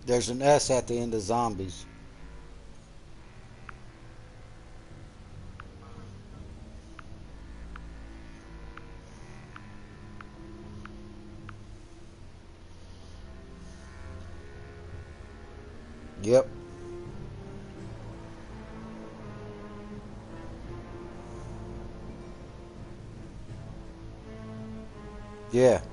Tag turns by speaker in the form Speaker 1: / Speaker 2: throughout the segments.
Speaker 1: There's an S at the end of zombies. Yep. Yeah.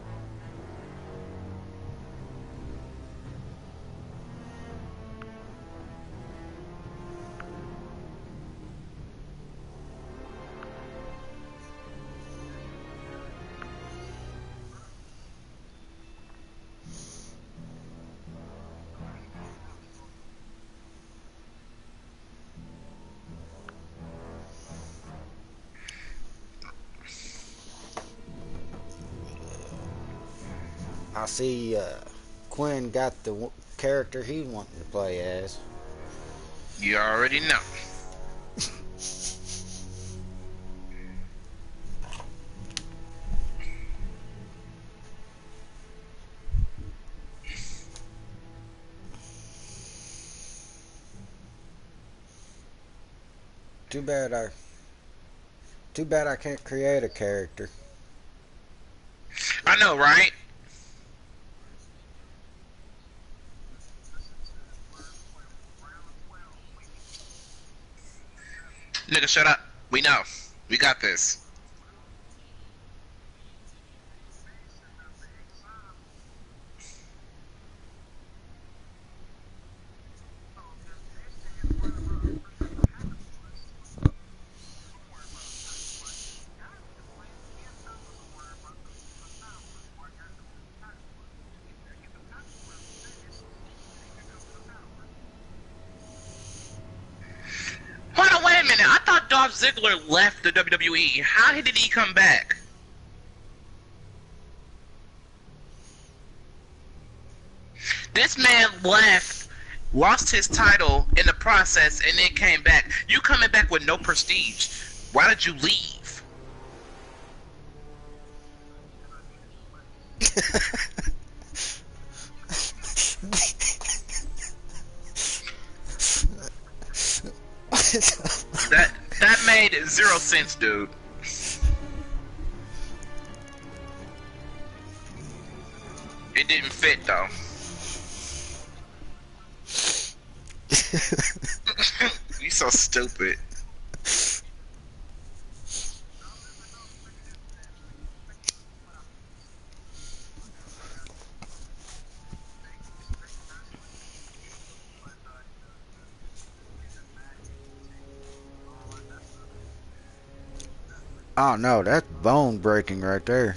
Speaker 1: I see Quinn got the character he wanted to play as.
Speaker 2: You already know.
Speaker 1: Too bad I too bad I can't create a character.
Speaker 2: I know, right? Nigga, shut up. We know. We got this. Hold on, wait a minute. I thought Dolph Ziggler left the WWE. How did he come back? This man left, lost his title in the process, and then came back. You coming back with no prestige. Why did you leave? That made zero sense, dude. It didn't fit though. You so stupid.
Speaker 1: Oh no, that's bone breaking right there.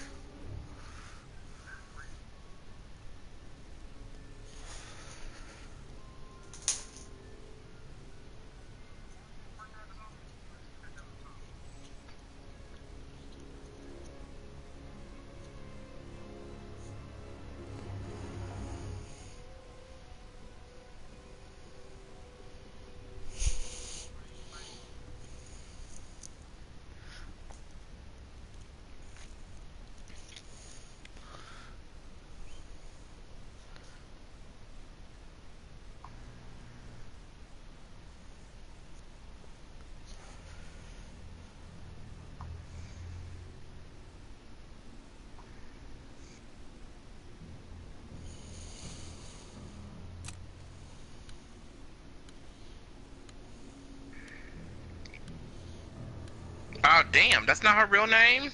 Speaker 2: Oh damn, that's not her real name?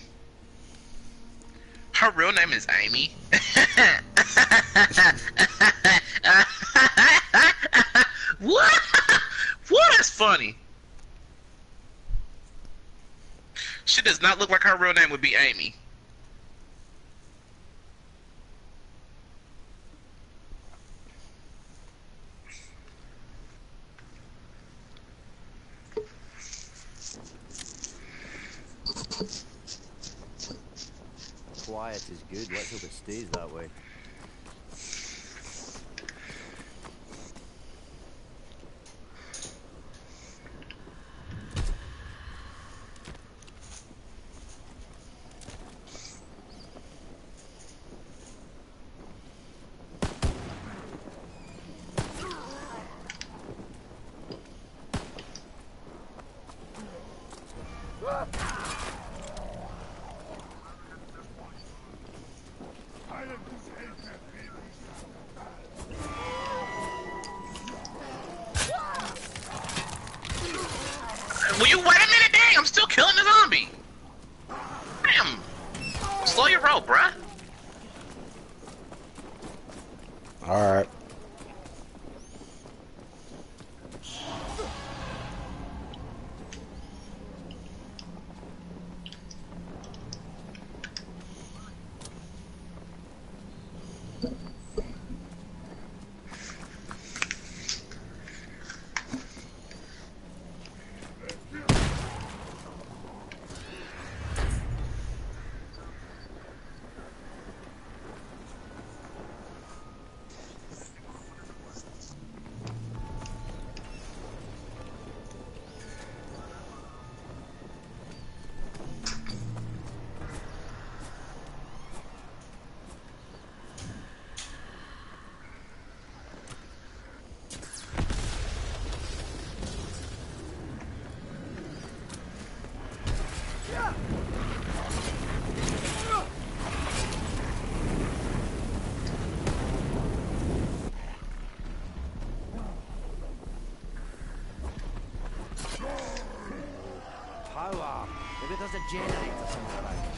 Speaker 2: Her real name is Amy. What? What is funny? She does not look like her real name would be Amy.
Speaker 3: Quiet is good. Let's hope it stays that way.
Speaker 2: Will you wait a minute, dang? I'm still killing the zombie. Damn. Slow your roll, bruh.
Speaker 1: Alright.
Speaker 3: Power! Maybe there's a generator somewhere around.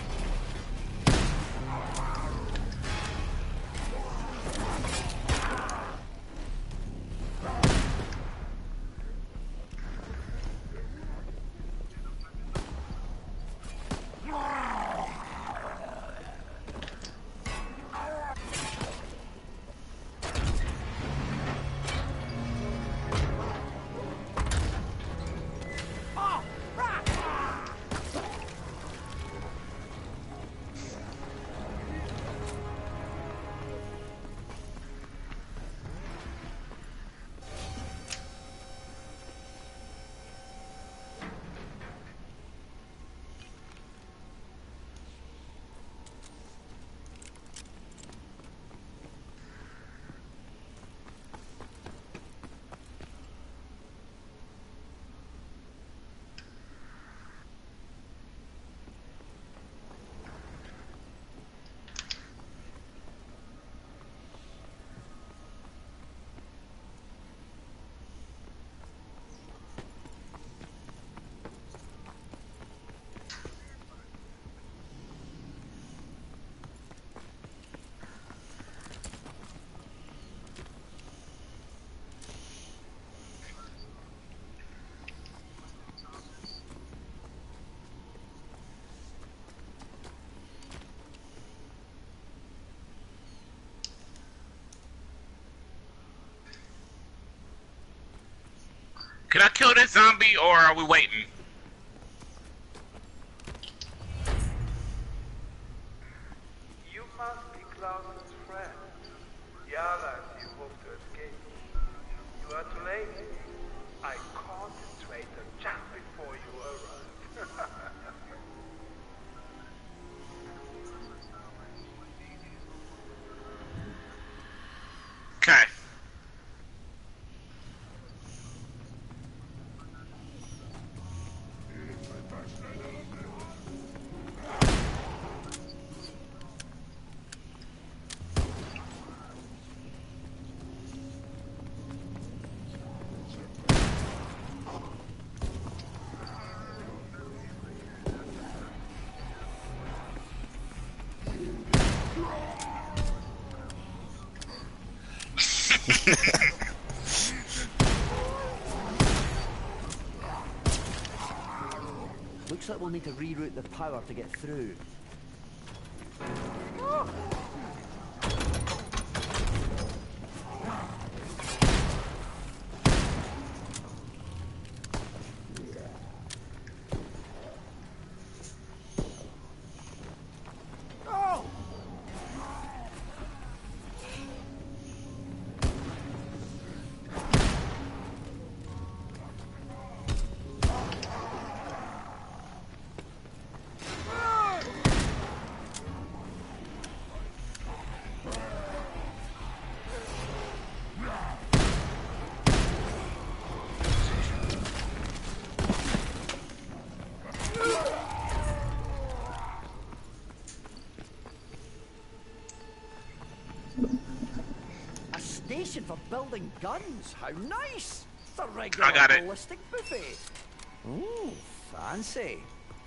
Speaker 2: Can I kill this zombie or are we waiting?
Speaker 4: You must be Klaus's friend. The others you hope to escape. You are too late. I caught the traitor just before you arrived.
Speaker 2: Okay.
Speaker 3: Looks like we'll need to reroute the power to get through. for building guns. How nice! It's a regular
Speaker 2: I got it.
Speaker 3: ballistic buffet. Ooh, fancy.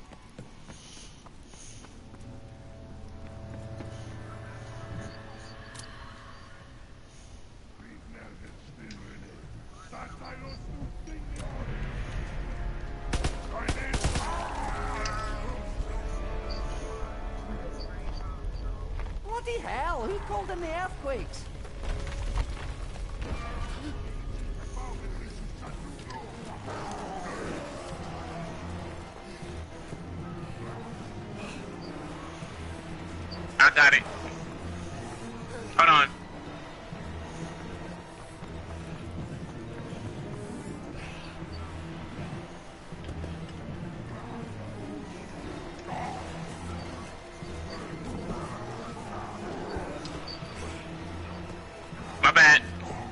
Speaker 3: Bloody hell, who called in the earthquakes?
Speaker 2: I got it. Hold on. My bad.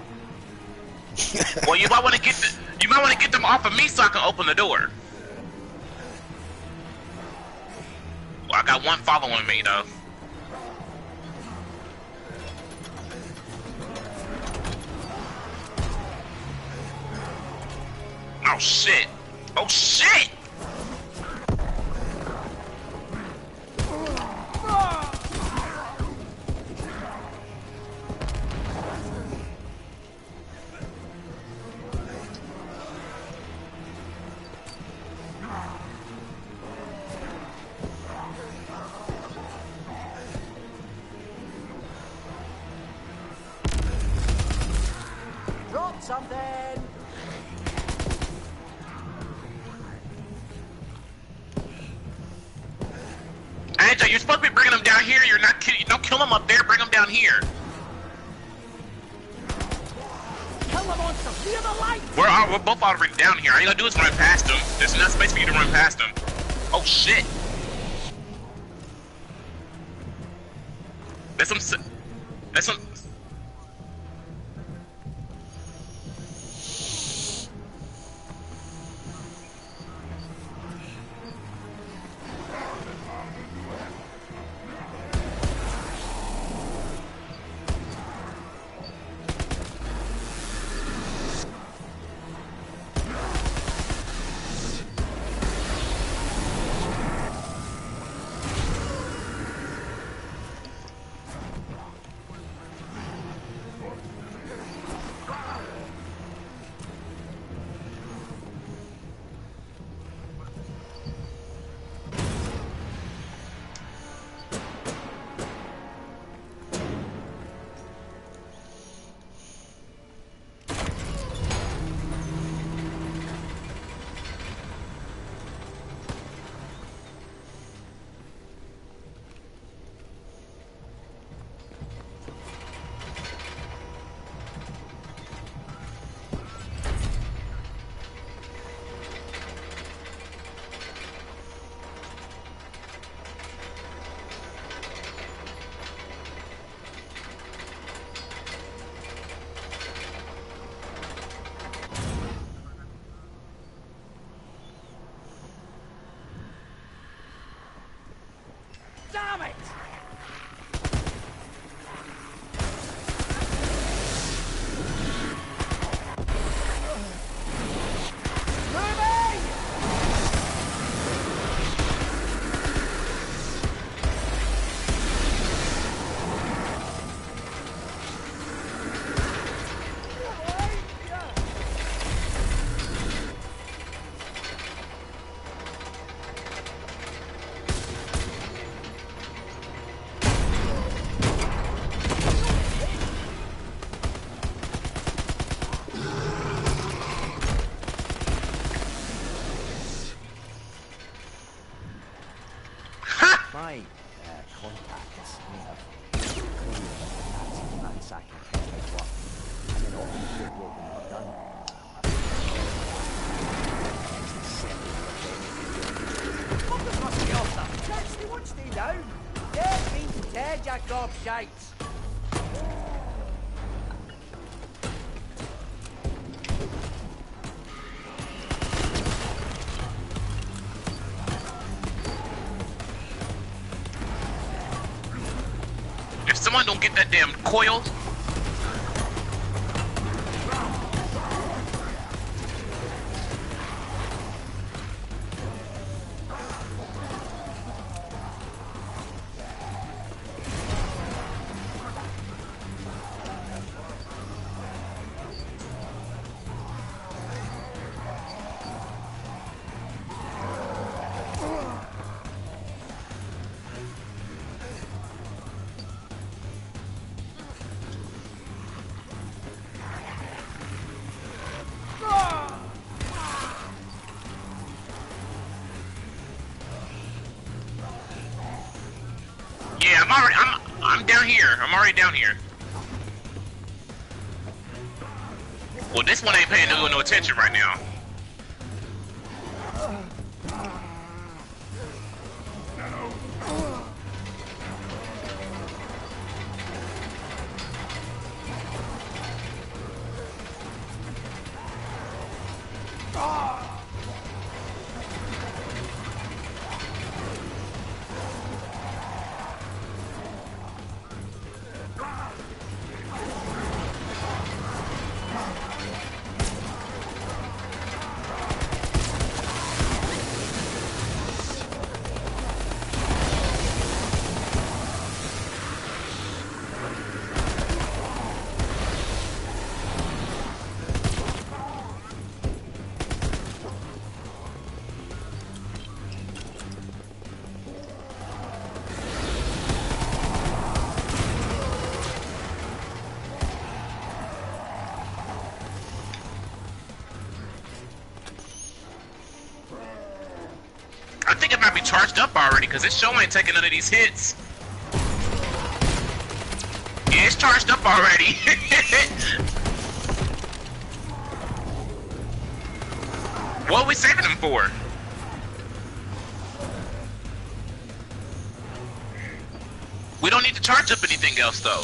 Speaker 2: Well, you might want to get them off of me so I can open the door. Well, I got one following me though. Oh shit! Oh shit!
Speaker 3: Drop something!
Speaker 2: Angel, you're supposed to be bringing them down here. You're not kidding. Don't kill them up there. Bring them down here.
Speaker 3: Kill the monster near the light!
Speaker 2: We're both already down here. All you gotta do is run past them. There's enough space for you to run past them. Oh shit! There's some. There's some.
Speaker 3: Damn it! Moving! My contacts may have cleared the Nazi ransacking Henry's work, and then all the good bloke when we're done. Focus must be off them. Church, they won't stay down. Dead means dead, you gobshites.
Speaker 2: If someone don't get that damn coil, Yeah, I'm down here. I'm already down here. Well, this one ain't paying no attention right now. I think it might be charged up already, because this show ain't taking none of these hits. Yeah, it's charged up already. What are we saving them for? We don't need to charge up anything else, though.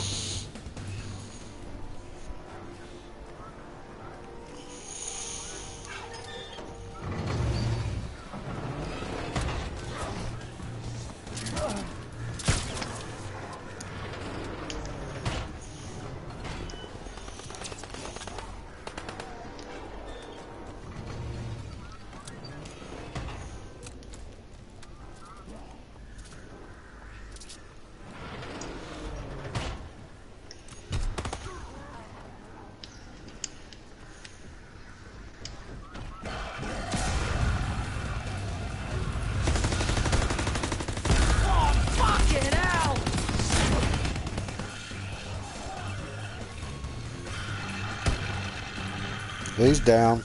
Speaker 1: He's down.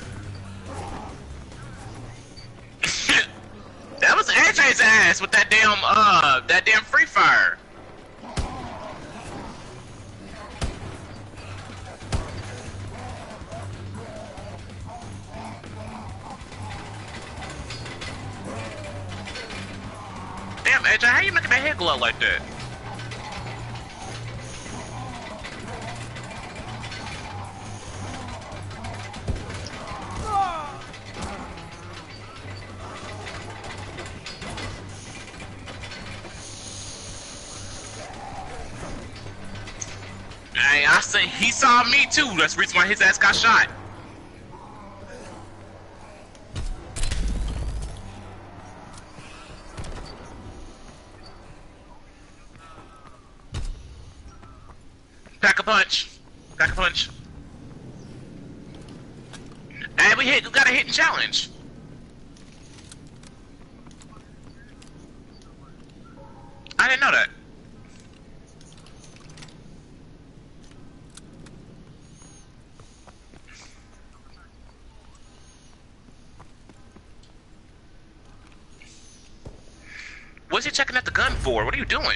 Speaker 2: That was AJ's ass with that damn free fire. Damn, AJ, how you making that head glow like that? Hey, I say he saw me too. That's the reason why his ass got shot. Pack a punch. Pack a punch. Hey, we got a hit and challenge. I didn't know that. What's he checking at the gun for? What are you doing?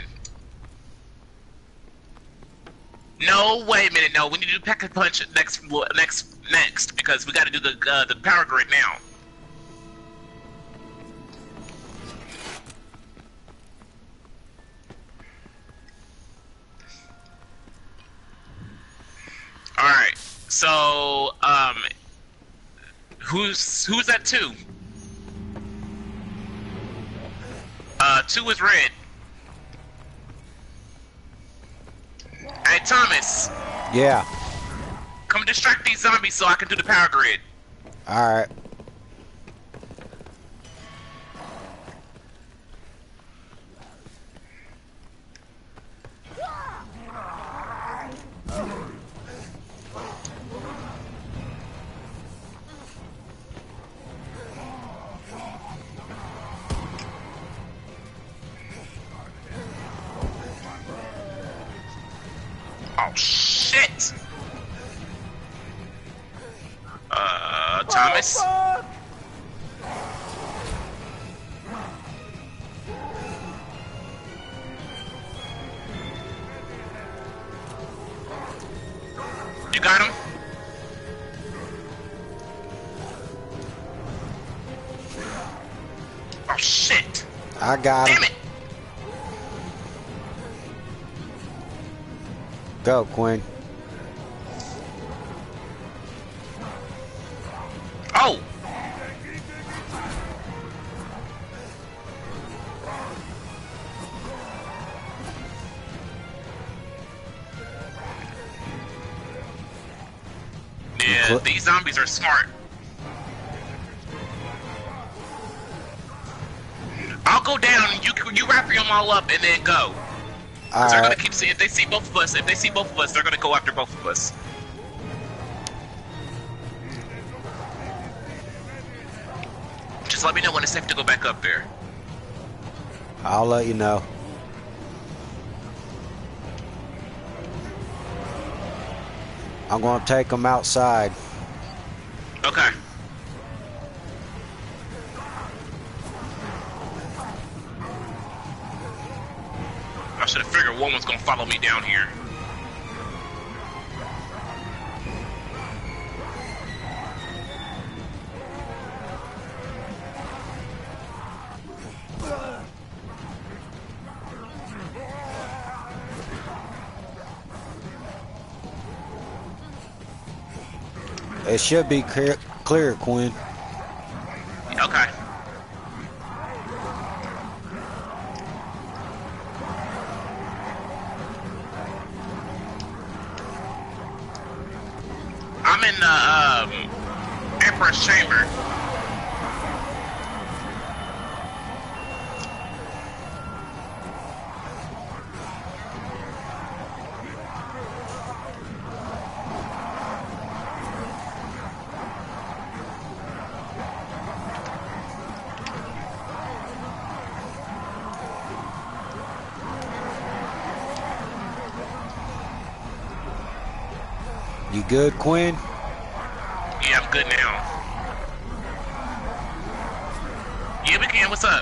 Speaker 2: No, wait a minute. No, we need to do pack a punch next, because we got to do the power grid now. All right. So, who's at 2? 2 is red. Hey, Thomas.
Speaker 1: Yeah.
Speaker 2: Come distract these zombies so I can do the power grid.
Speaker 1: Alright.
Speaker 2: Oh, shit! Thomas? got him? Oh shit!
Speaker 1: I got
Speaker 2: Damn
Speaker 1: him.
Speaker 2: it!
Speaker 1: Go, Quinn.
Speaker 2: Oh! Yeah, these zombies are smart. I'll go down and you wrap them all up and then go. Because they're gonna keep seeing, if they see both of us, they're gonna go after both of us. Just let me know when it's safe to go back up there.
Speaker 1: I'll let you know. I'm gonna take them outside.
Speaker 2: Okay. I should have figured one was gonna follow me down here.
Speaker 1: It should be clear, Quinn.
Speaker 2: Okay. I'm in the Emperor's chamber.
Speaker 1: You good, Quinn?
Speaker 2: Yeah, I'm good now. Yeah, we can. What's up?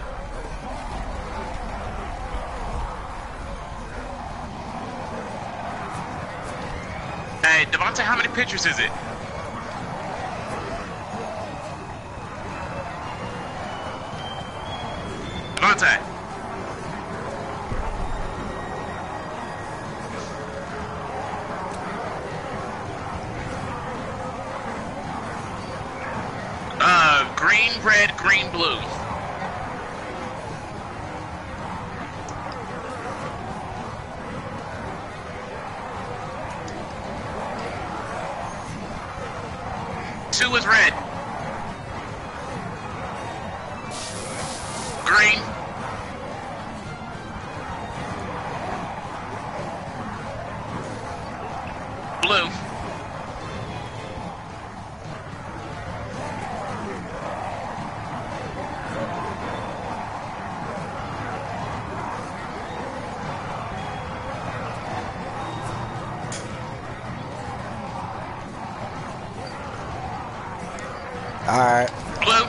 Speaker 2: Hey, Devontae, how many pictures is it? Devontae. Green, red, green, blue. Two is red. Green. Blue.
Speaker 1: Alright.
Speaker 2: Blue.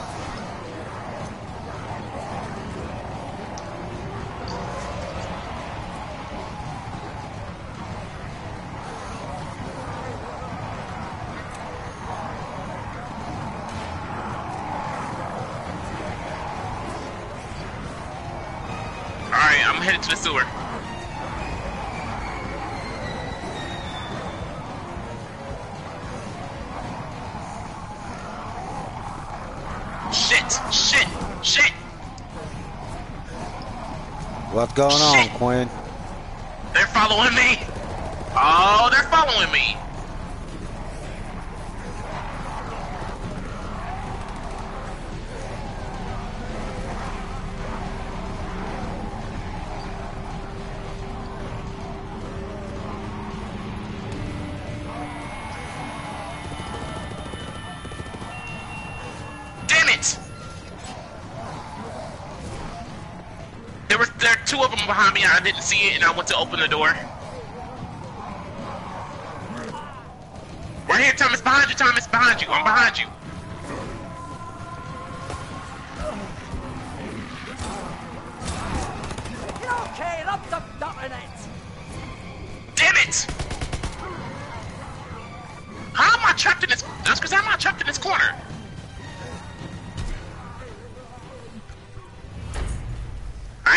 Speaker 2: Alright, I'm headed to the sewer. Shit!
Speaker 1: What's going on,
Speaker 2: Shit.
Speaker 1: Quinn?
Speaker 2: They're following me! Oh, they're following me! Damn it! There are two of them behind me. I didn't see it, and I went to open the door. Right here, Thomas. Behind you, Thomas. Behind you. I'm behind you.
Speaker 3: Okay, up the internet.
Speaker 2: Damn it!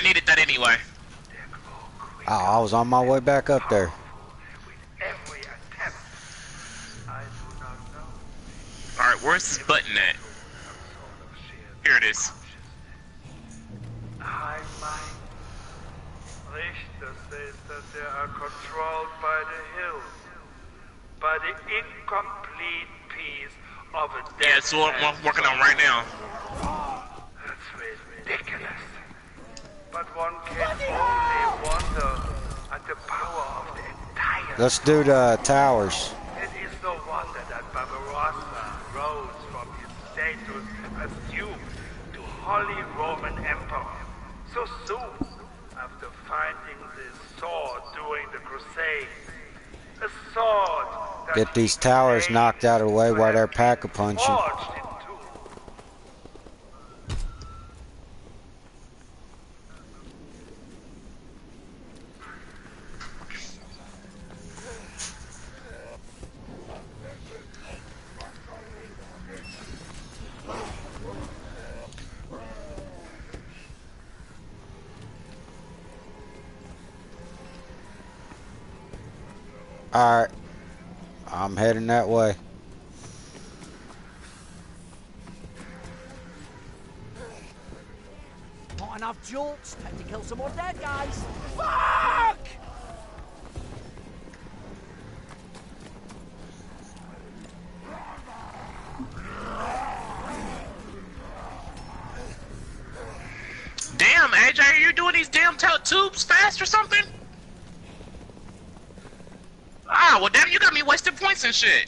Speaker 2: needed that anyway.
Speaker 1: Oh, I was on my way back up there.
Speaker 4: With every attempt, I do not know.
Speaker 2: Alright, where's this button at? Here it is.
Speaker 4: High mind. Richter says that they are controlled by the hills, by the incomplete piece of a dead
Speaker 2: Yeah, it's what I'm working on right now.
Speaker 4: That's ridiculous. But one can only wonder at the power of the entire.
Speaker 1: Let's do the towers.
Speaker 4: It is no wonder that Barbarossa rose from his status assumed to Holy Roman Emperor so soon after finding this sword during the Crusades. A sword that
Speaker 1: Get these towers knocked out of the way while they're pack-a-punching.
Speaker 4: forged in two.
Speaker 1: Alright. I'm heading that way.
Speaker 3: Not enough jolts. Time to kill some more dead guys. Fuck!
Speaker 2: Damn, AJ, are you doing these damn tubes fast or something? Ah, well damn, you got me wasting points and shit.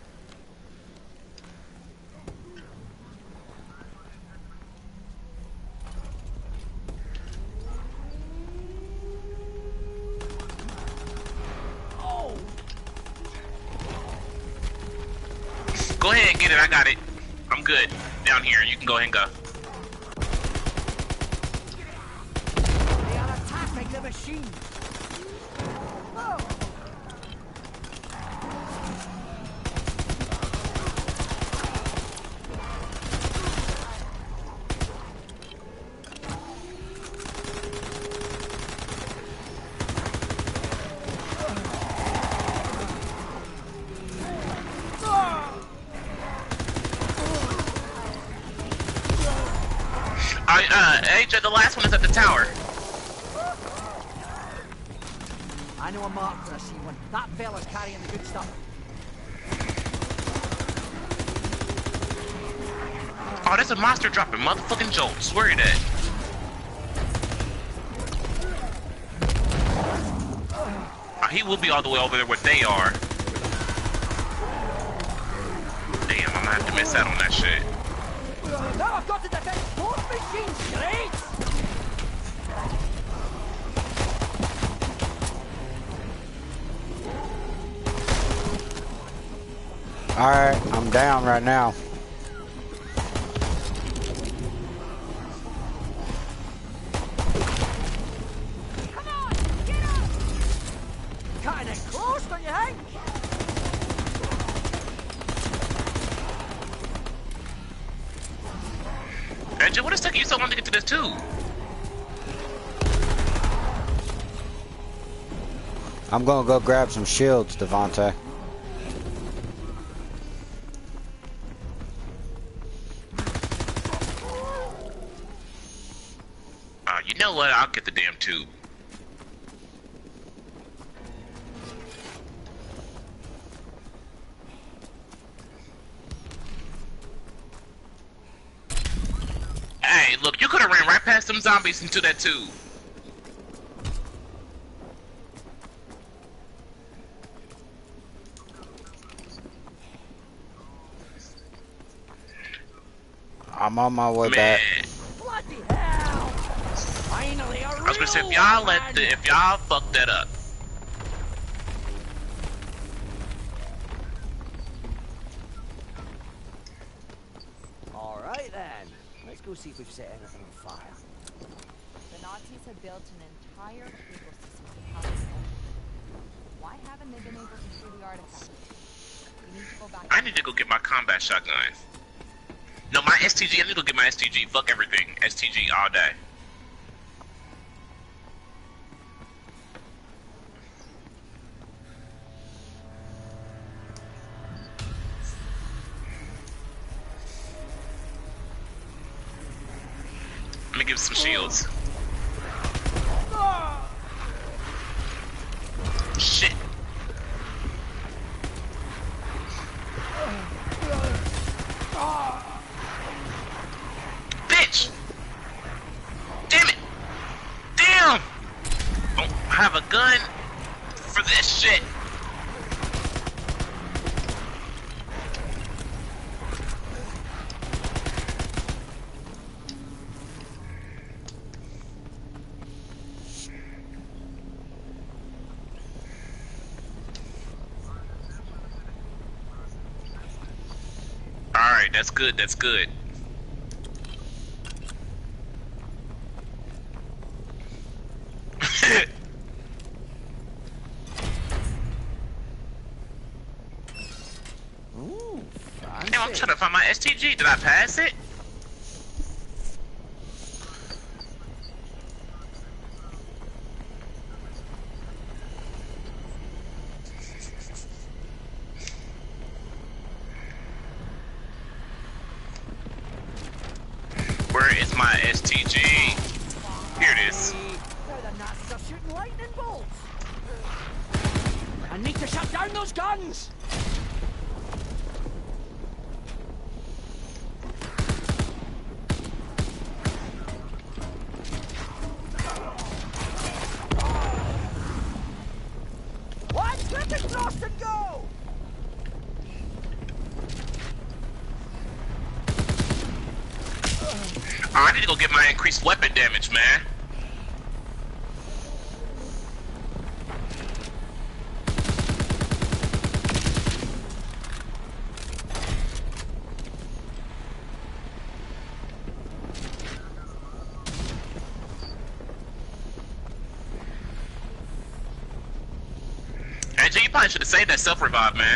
Speaker 3: Oh!
Speaker 2: Go ahead and get it, I got it. I'm good. Down here, you can go ahead and go.
Speaker 3: They are attacking the machine. Oh!
Speaker 2: AJ, the last one is at the tower.
Speaker 3: I know a mark for a C1. That fella's carrying the good stuff.
Speaker 2: Oh, there's a monster dropping motherfucking jolts. Where you at? Oh, he will be all the way over there where they are. Damn, I'm gonna have to miss out on that shit.
Speaker 3: Now I've got to defend both machines, great!
Speaker 1: Alright, I'm down right now.
Speaker 3: Come on, get up! Cutting it close, don't you think?
Speaker 2: AJ, what is taking you so long to get to this tube?
Speaker 1: I'm gonna go grab some shields, Devontae.
Speaker 2: You know what? I'll get the damn tube. Hey, look, you could have ran right past them zombies into that tube.
Speaker 1: I'm on my way
Speaker 2: Man.
Speaker 1: back.
Speaker 3: Bloody hell! Finally, a
Speaker 2: I was gonna say, if
Speaker 3: real
Speaker 2: y'all
Speaker 3: one.
Speaker 2: if y'all fuck that up.
Speaker 3: Alright then. Let's go see if we've set anything on fire.
Speaker 5: The Nazis have built an entire cable system to power the center. Why haven't they been able to steal the artifact? We need to go back.
Speaker 2: I need to go get my combat shotgun. No, my STG. I need to go get my STG. Fuck everything. STG all day. Let me give some shields. Shit. Bitch! Damn it! Damn! Don't have a gun for this shit. Alright, that's good, that's good.
Speaker 3: Ooh, fancy.
Speaker 2: Damn, I'm trying to find my STG. Did I pass it? Where is my STG? Here it is.
Speaker 3: Now the Nazis are shooting lightning bolts. I need to shut down those guns. Watch, let it cross and go.
Speaker 2: Oh, I need to go get my increased weapon damage, man. Angel, you probably should have saved that self-revive, man.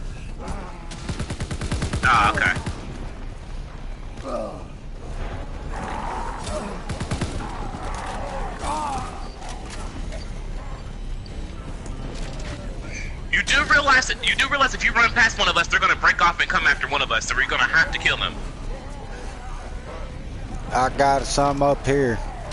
Speaker 2: Ah, okay. You do realize if you run past one of us, they're gonna break off and come after one of us, so we're gonna have to kill them.
Speaker 1: I got some up here.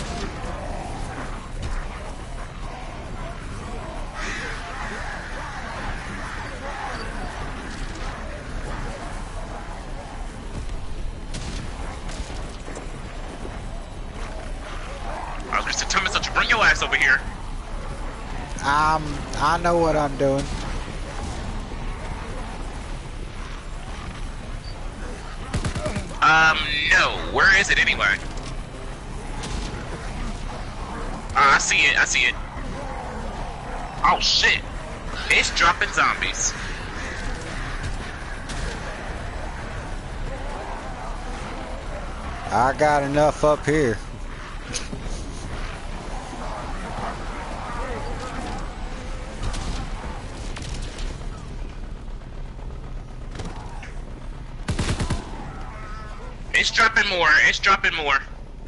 Speaker 2: I was gonna say, Thomas, don't you bring your ass over here.
Speaker 1: I know what I'm doing.
Speaker 2: No. Where is it anyway? I see it. I see it. Oh shit! It's dropping zombies.
Speaker 1: I got enough up here.
Speaker 2: It's dropping more. It's dropping more.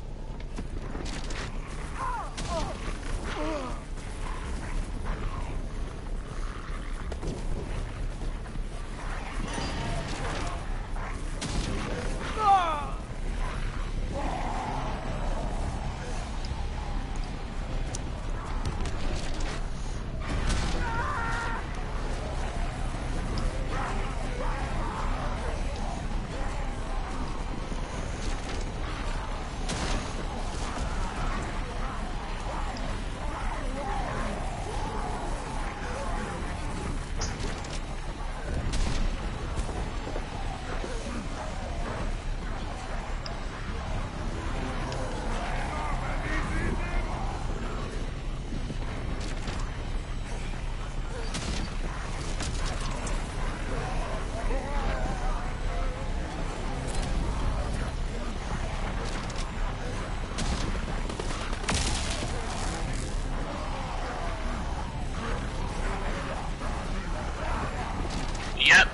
Speaker 2: Yep.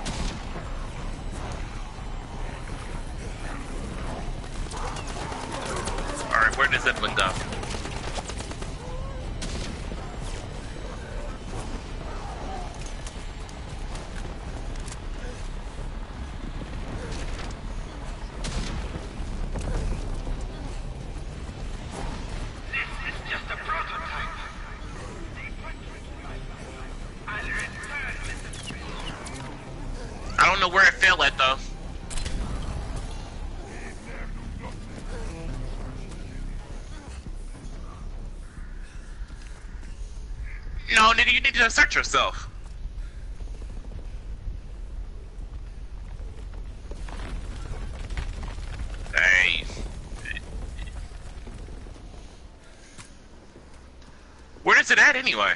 Speaker 2: Alright, where does that one go? no, nigga, you need to assert yourself. Hey. Where is it at anyway?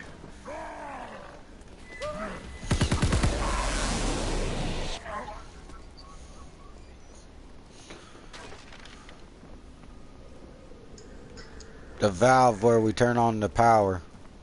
Speaker 1: The valve where we turn on the power.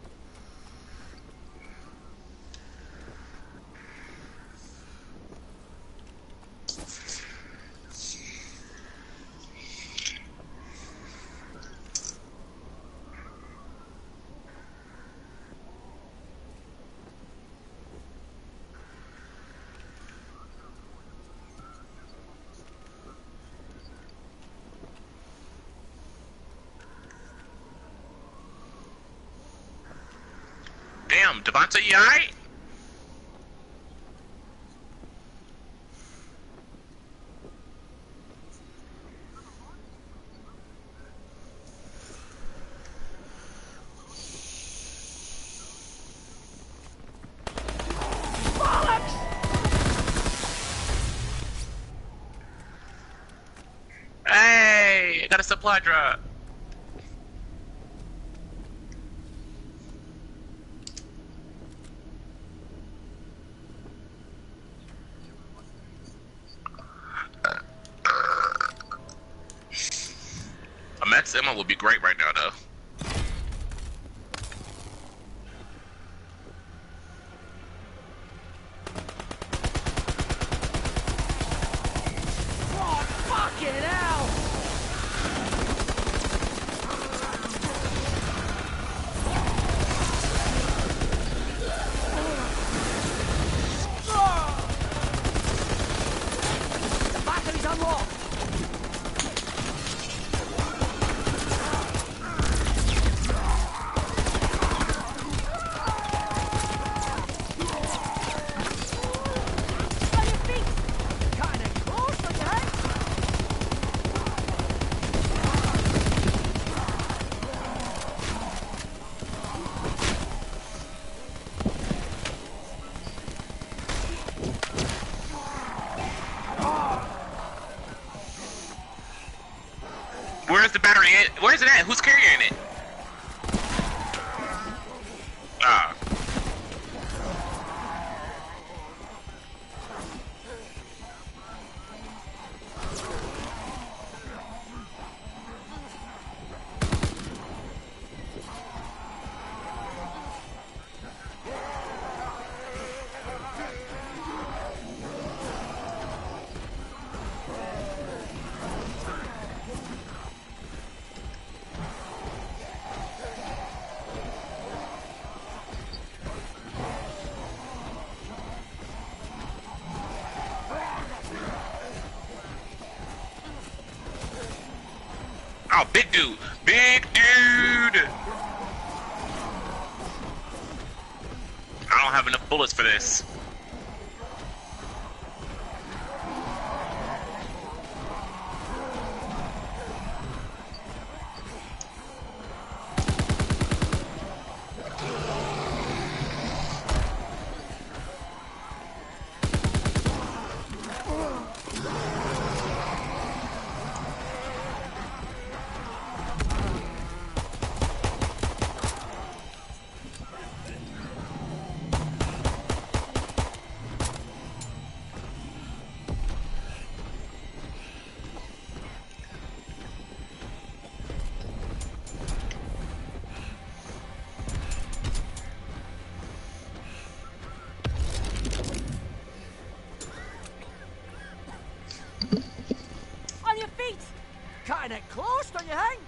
Speaker 2: Damn, Devonta, you alright? Hey, I got a supply drop. A max ammo would be great right now, though. Where's the battery at? Where's it at? Who's carrying it? Ah. Oh, big dude. Big dude. I don't have enough bullets for this.
Speaker 3: On your feet! Cutting it close, don't you think?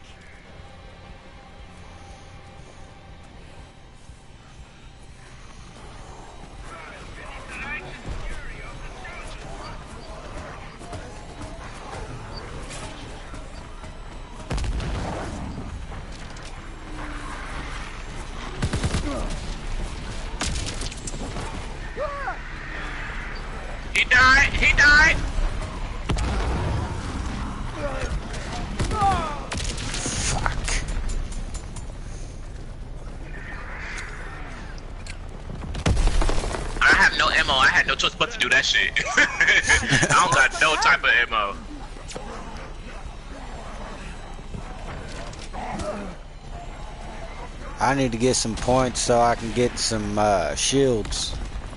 Speaker 2: He died. He died. ammo, I had no choice but to do that shit. I don't got no type of ammo.
Speaker 1: I need to get some points so I can get some shields.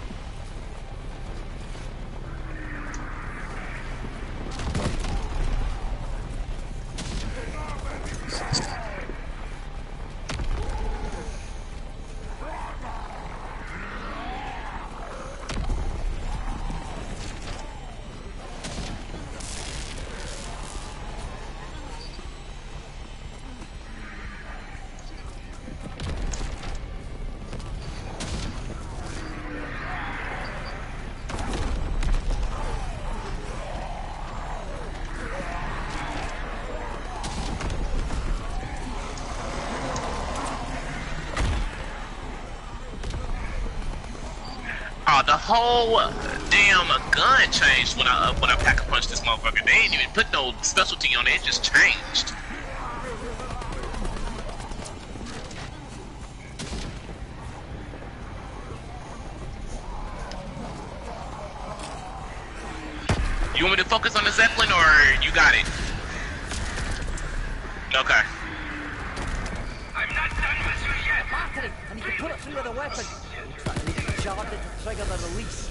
Speaker 2: Oh, the whole damn gun changed when I pack a punch this motherfucker. They ain't even put no specialty on it. It just changed. You want me to focus on the Zeppelin or you got it? Okay.
Speaker 4: I'm not done with you yet.
Speaker 3: Battery! I need to put it through with a weapon. Looks like I need to charge it to trigger the release.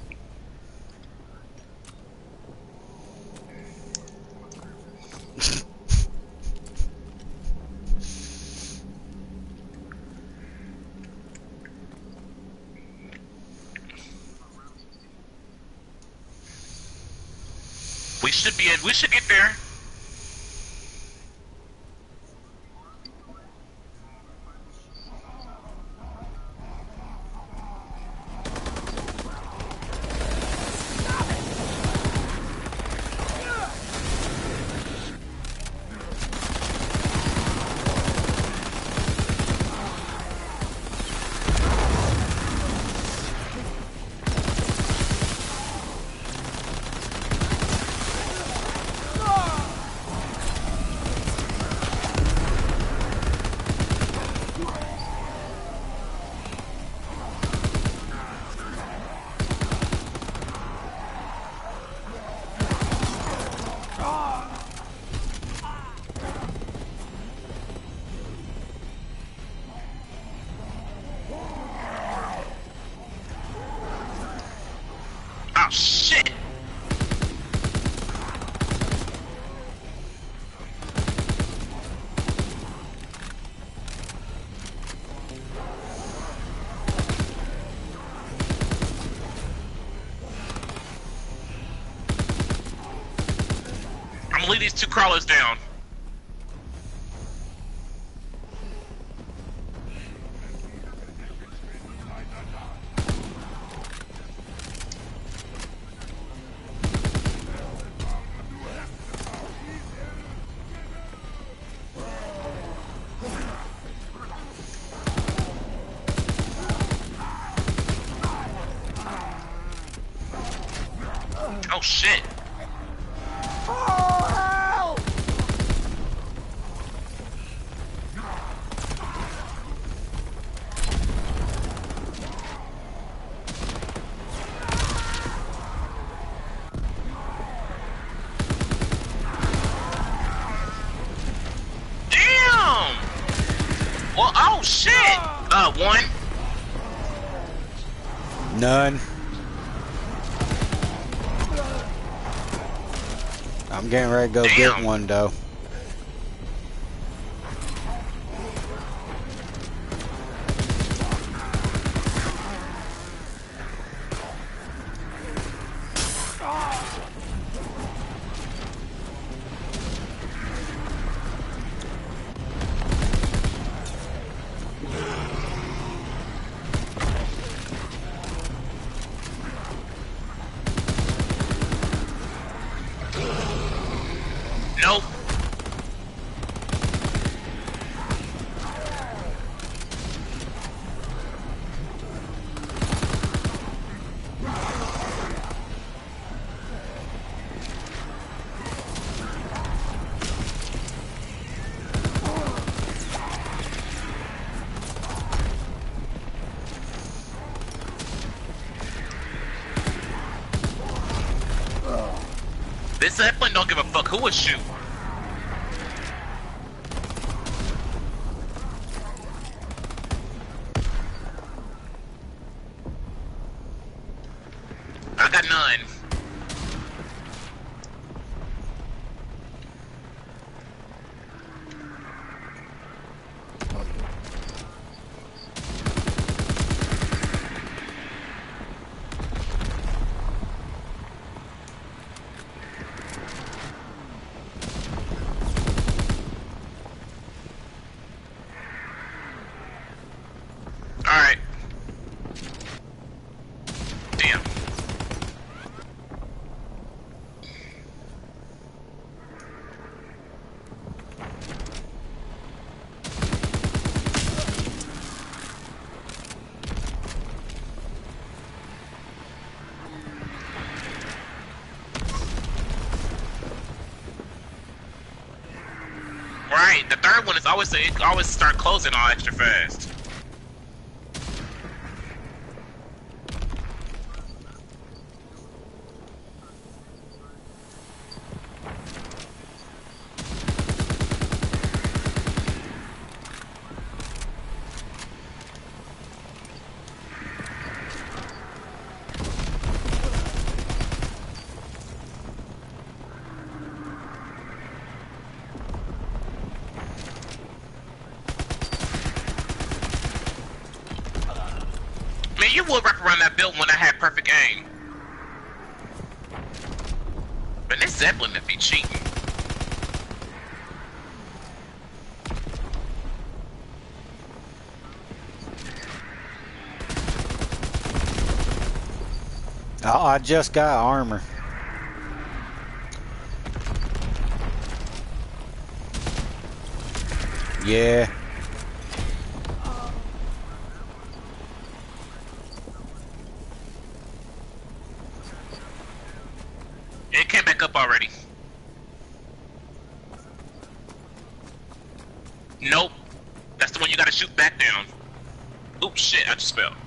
Speaker 2: We should get there. Oh shit! I'm gonna leave these two crawlers down. Oh shit! Damn! Well, oh shit! One.
Speaker 1: None. I'm getting ready to go
Speaker 2: Damn.
Speaker 1: get one though.
Speaker 2: Nope. Who was shoot? I got none. Alright. Damn. Right, the third one is always it always start closing all extra fast. Man, you would wrap around that building when I had perfect aim. But this Zeppelin would be cheating.
Speaker 1: Oh, I just got armor. Yeah.
Speaker 2: It came back up already. Nope. That's the one you gotta shoot back down. Oops, shit, I just fell.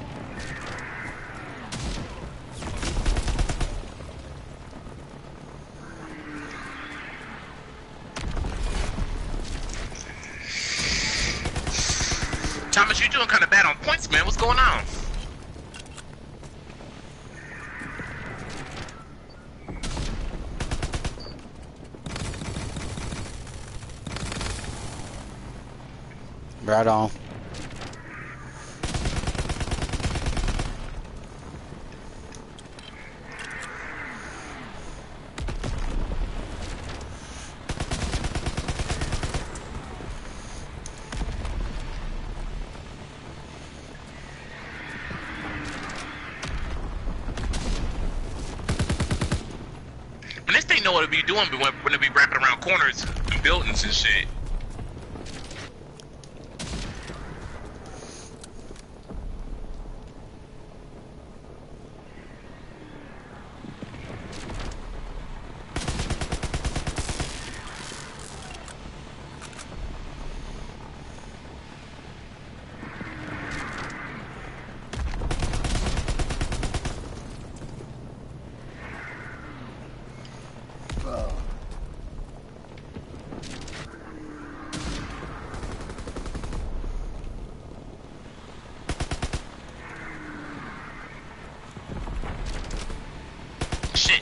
Speaker 2: Thomas, you doing kind of bad on points, man. What's going on?
Speaker 1: Right on.
Speaker 2: And this thing know what it be doing when it be wrapping around corners and buildings and shit. Shit.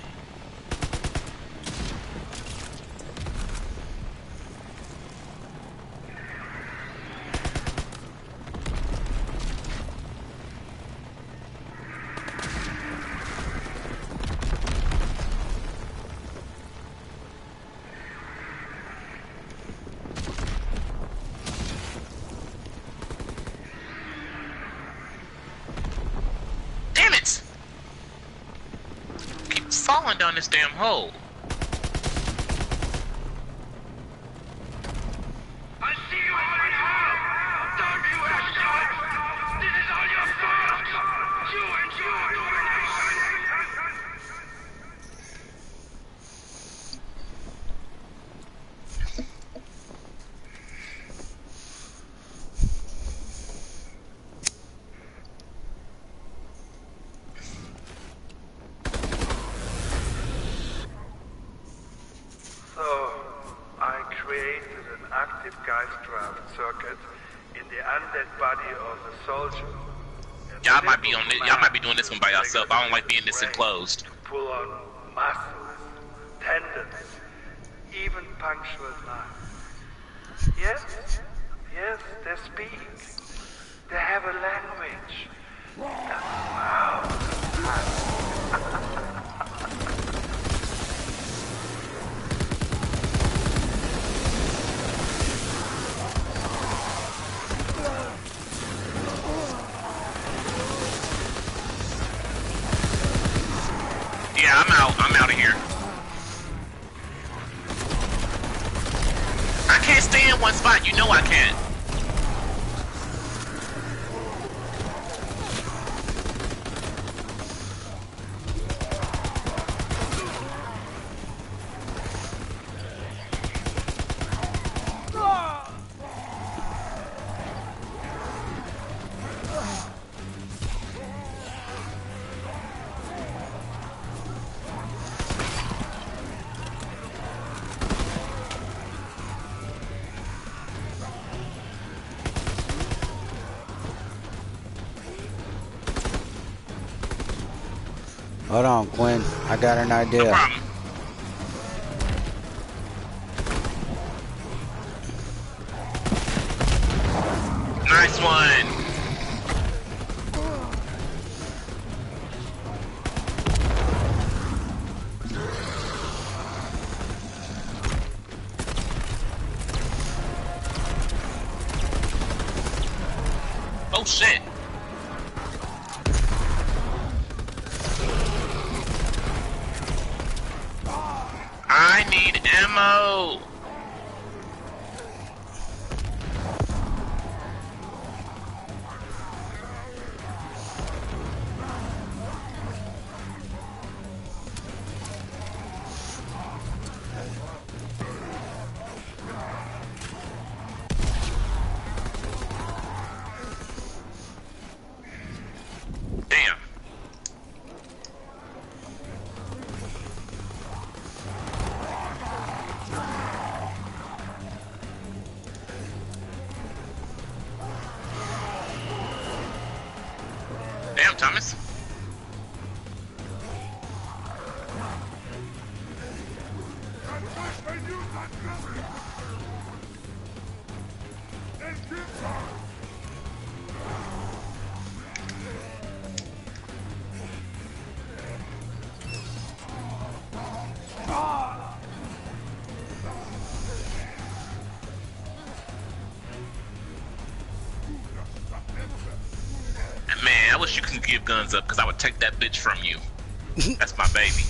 Speaker 2: Damn it! Keep falling down this damn hole.
Speaker 4: I see you right now! Don't you escape! This is all your fault! You and your domination! active Geistdraft circuit in the undead body of the soldier.
Speaker 2: Y'all might be on it. Y'all might be doing this one by yourself. I don't like being this enclosed.
Speaker 4: To pull on muscles, tendons, even punctual nerves. Yes, yes, they speak. They have a language.
Speaker 2: Yeah, I'm out. I'm out of here. I can't stay in one spot. You know I can't.
Speaker 1: Hold on, Quinn. I got an
Speaker 2: No
Speaker 1: idea.
Speaker 2: problem. Nice one. Oh shit. I need ammo. Damn. Damn, Thomas. Man, I wish you could give guns up, because I would take that bitch from you. That's my baby.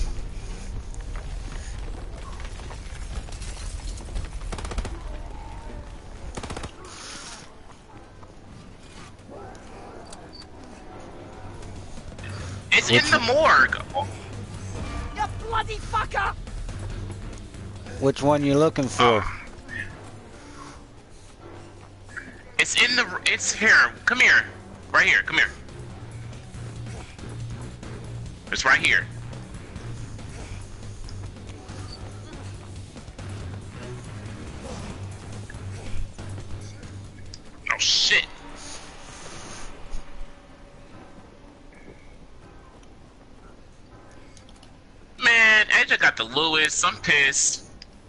Speaker 2: It's in the morgue.
Speaker 3: You bloody fucker!
Speaker 1: Which one you looking for?
Speaker 2: It's in the. It's here. Come here. Right here. Come here. It's right here. Oh shit. Man, AJ got the Lewis. I'm pissed.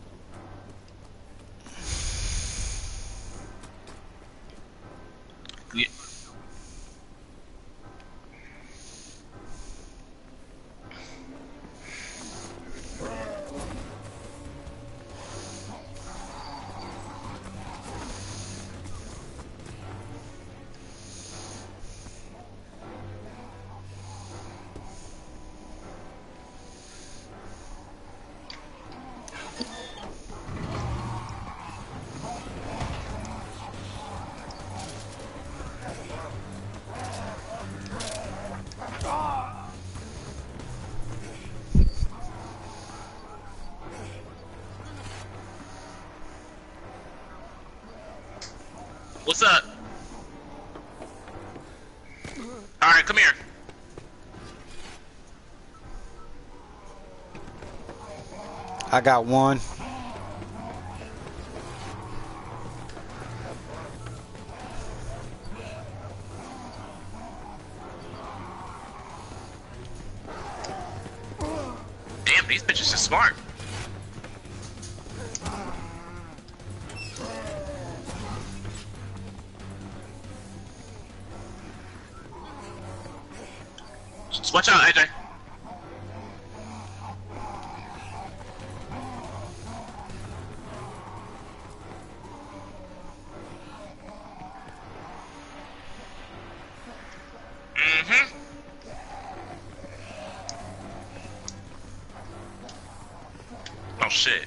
Speaker 2: Yeah. What's up? Alright, come here.
Speaker 1: I got one.
Speaker 2: Damn, these bitches are smart. Just watch out, AJ. Mm-hmm. Oh shit.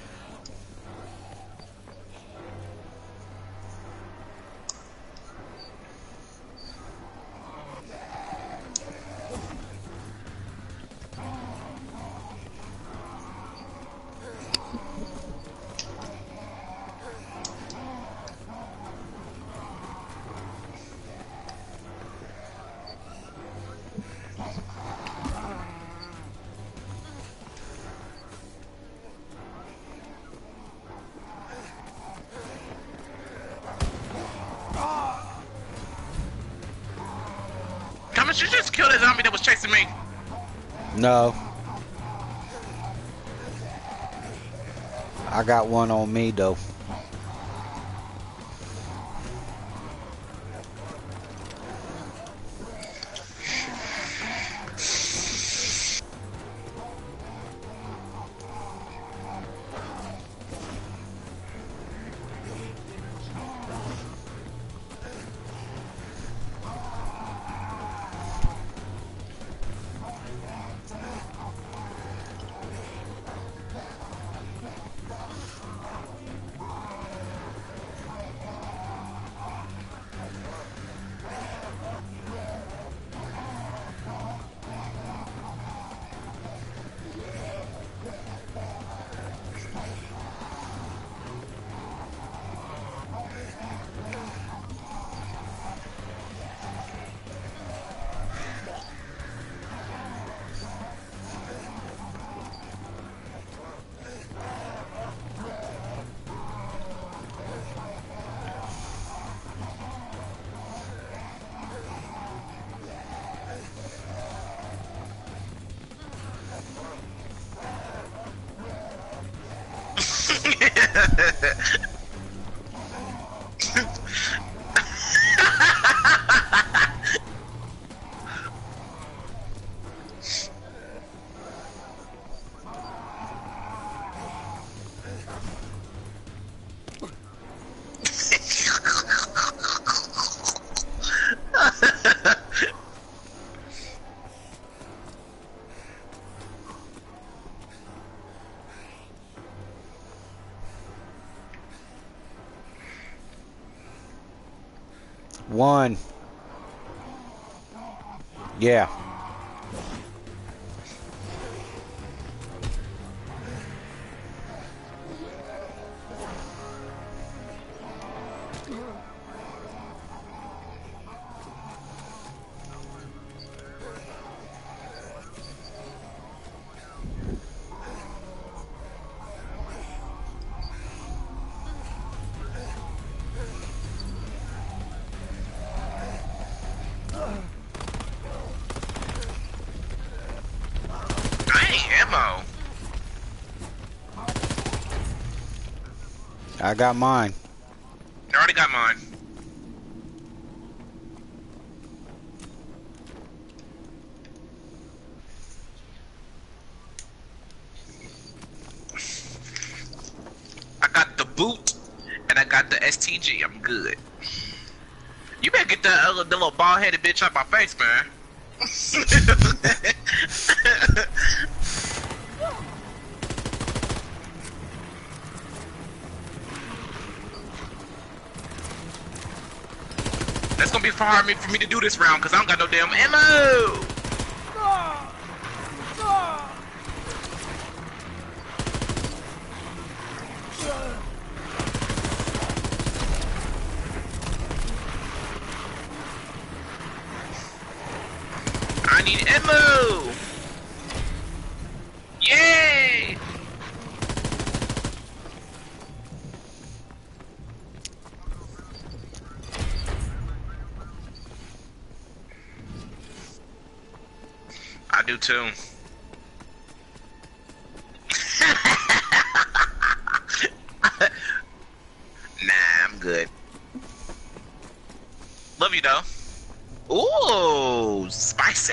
Speaker 2: Thomas, you just killed a zombie that was chasing me.
Speaker 1: No. I got one on me though. One. Yeah.
Speaker 2: I ain't ammo.
Speaker 1: I got mine.
Speaker 2: I already got mine. I got the boot and I got the STG. I'm good. You better get the little bald-headed bitch out my face, man. That's gonna be hard for me to do this round because I don't got no damn ammo. I need ammo. Yay! I do too. good. Love you though. Ooh, spicy.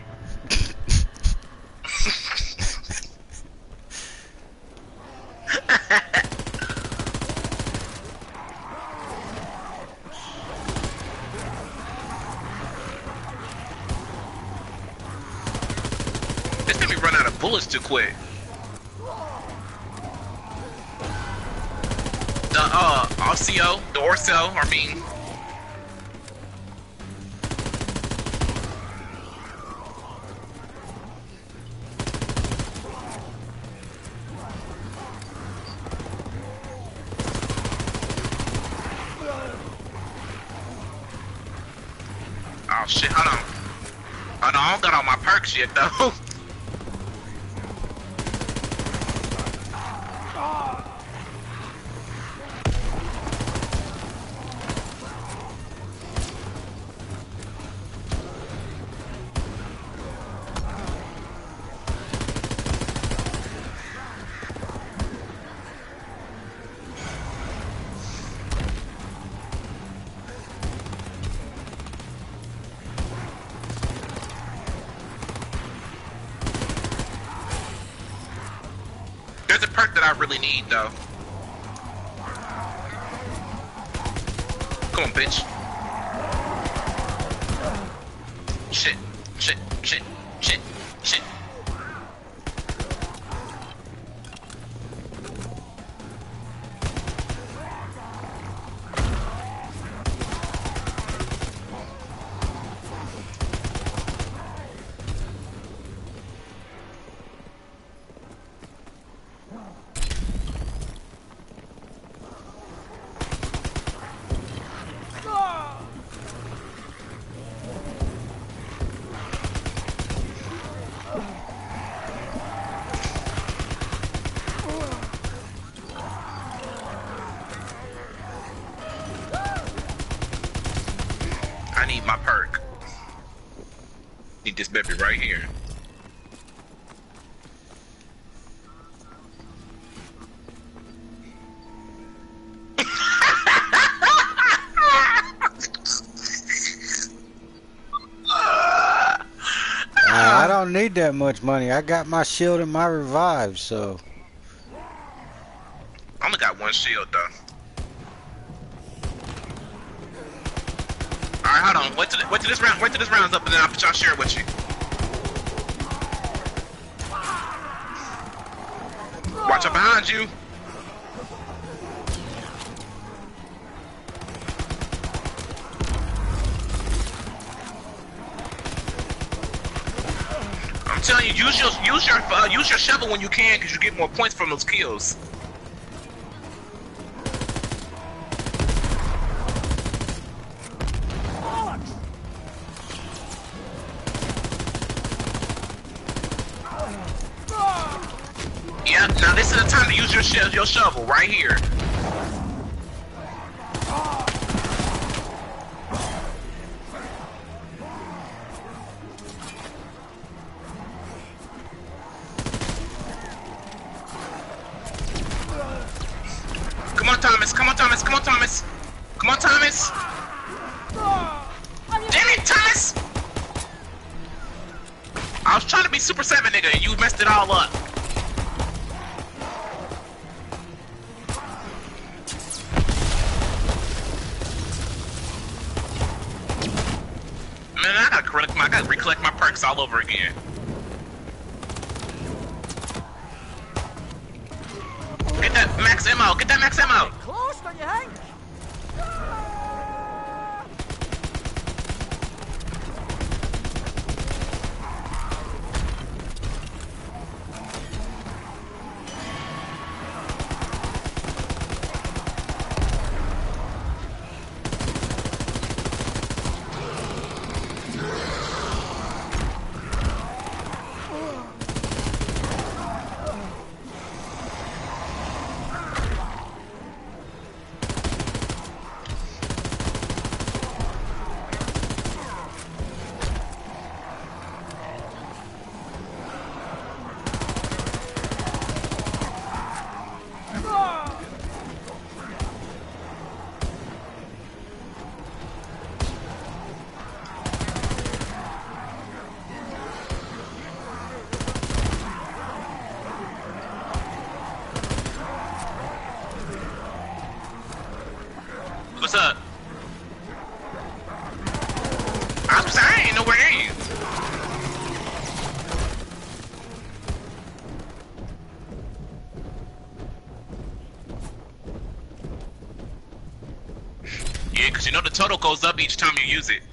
Speaker 2: This made me run out of bullets too quick. The RCO, the Orso, I mean. Oh shit, hold on. Hold on, I don't got all my perks yet though. There's a perk that I really need though. Come on, bitch. Shit, shit, shit, shit, shit. I need my perk. Need this baby right here.
Speaker 1: I don't need that much money. I got my shield and my revive, so.
Speaker 2: I only got one shield though. Alright, hold on. Wait till this round's up and then I'll share it with you. Watch out behind you. I'm telling you, use your shovel when you can, because you get more points from those kills. Yeah, now this is the time to use your shovel right here. Come on, Thomas. Come on, Thomas. Come on, Thomas. Come on, Thomas. Damn it, Thomas! I was trying to be Super 7, nigga, and you messed it all up. Man, I gotta recollect my perks all over again. Get that max ammo! Get that max ammo!
Speaker 3: Close, don't you think?
Speaker 2: What's up? I'm saying, ain't nowhere in. Yeah, because you know the total goes up each time you use it.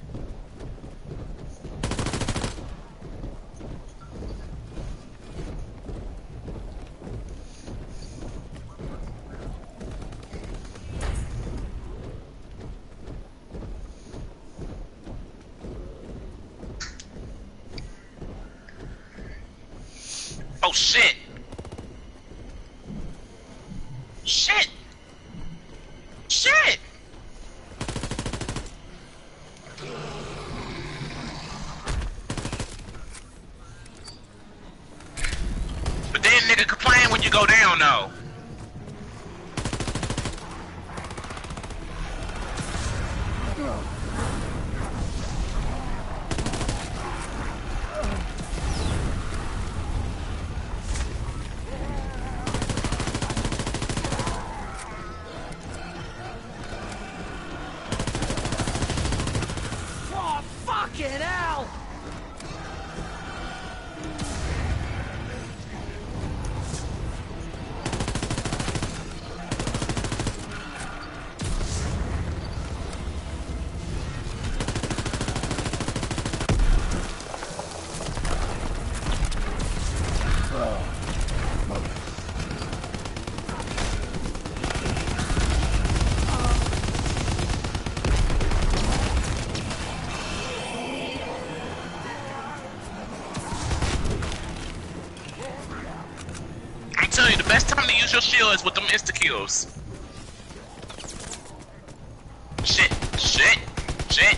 Speaker 2: Oh shit! Shit! Shit! But then nigga complain when you go down though.
Speaker 3: Oh, fucking hell!
Speaker 2: I'm telling you, the best time to use your shield is with them insta kills. Shit, shit, shit.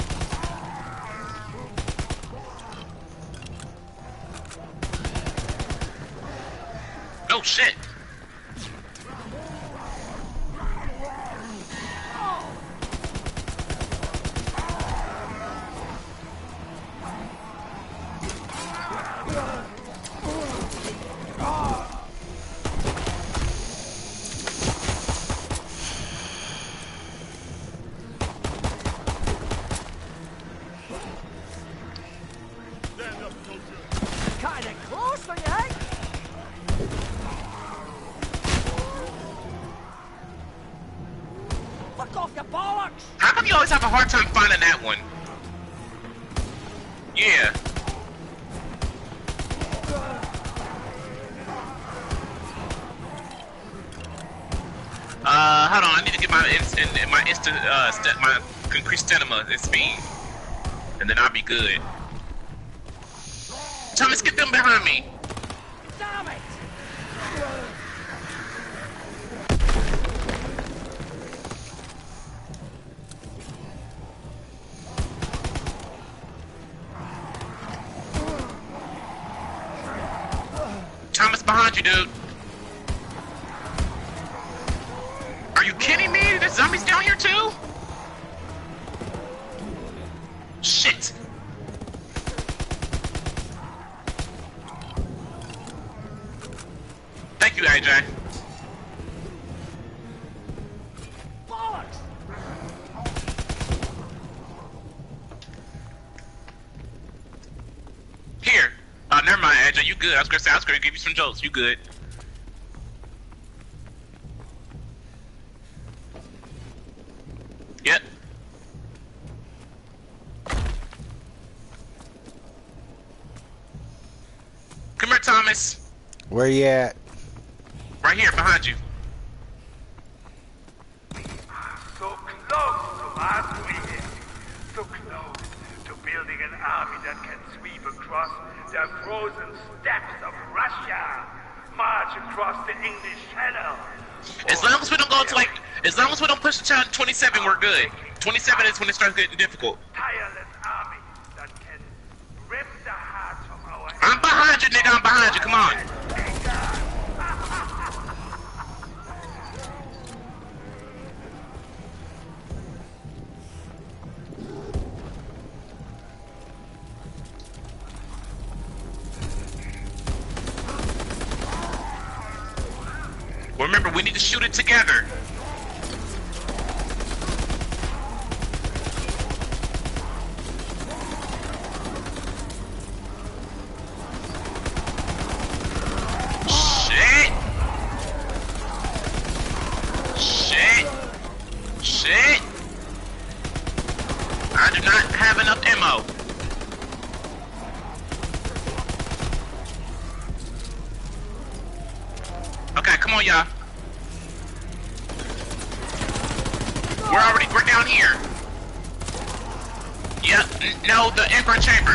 Speaker 2: Oh shit.
Speaker 3: Kinda close, don't you think? Fuck off, you bollocks!
Speaker 2: How come you always have a hard time finding that one? Yeah. Hold on. I need to get my my increased stamina and speed, and then I'll be good. Thomas, get them behind me.
Speaker 3: Damn it!
Speaker 2: Thomas, behind you, dude. Are you kidding me? There's zombies down here too? Shit. Thank you, AJ.
Speaker 3: Bollocks!
Speaker 2: Here. Never mind, AJ. You good. I was gonna give you some jokes. You good. Yep. Come here, Thomas.
Speaker 1: Where you at?
Speaker 2: Right here, behind you.
Speaker 4: So close to last weekend. So close to building an army that can sweep across the frozen steppes of Russia, march across the English Channel.
Speaker 2: As long as we don't go to as long as we don't push the child to 27, we're good. 27 is when it starts getting difficult.
Speaker 4: Tireless army that can rip the hearts from our
Speaker 2: I'm behind you, nigga. I'm behind you. Come on. Remember, we need to shoot it together. Shit! I do not have enough ammo. Okay, come on, y'all. We're down here. Yep, no, the Emperor Chamber.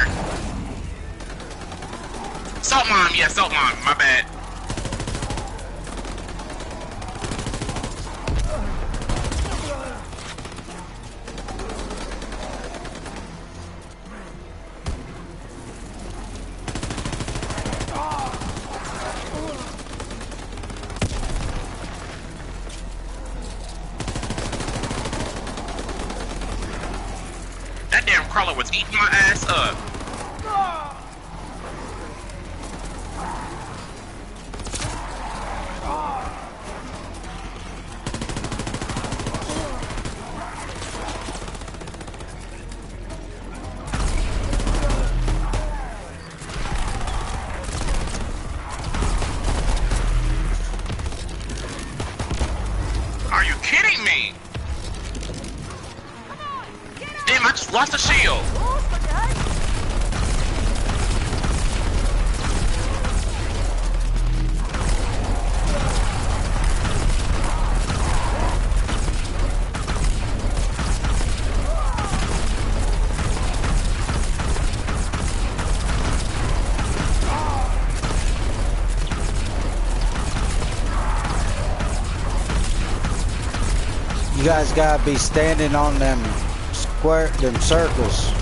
Speaker 2: Salt Mine, yeah, Salt Mine, my bad. That damn crawler was eating my ass up. Are you kidding me? Damn, I just lost a shield.
Speaker 1: You guys gotta be standing on them circles.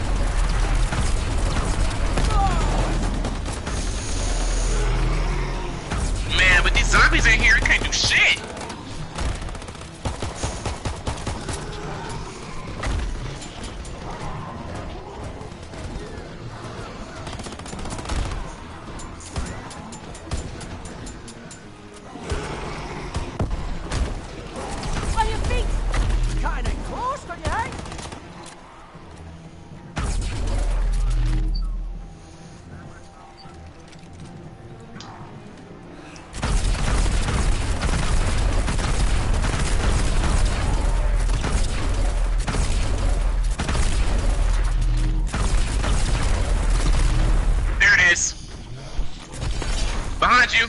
Speaker 2: Man, with these zombies in here, you can't do shit.
Speaker 3: On your feet! Kinda close, don't you, eh?
Speaker 2: There it is. Behind you.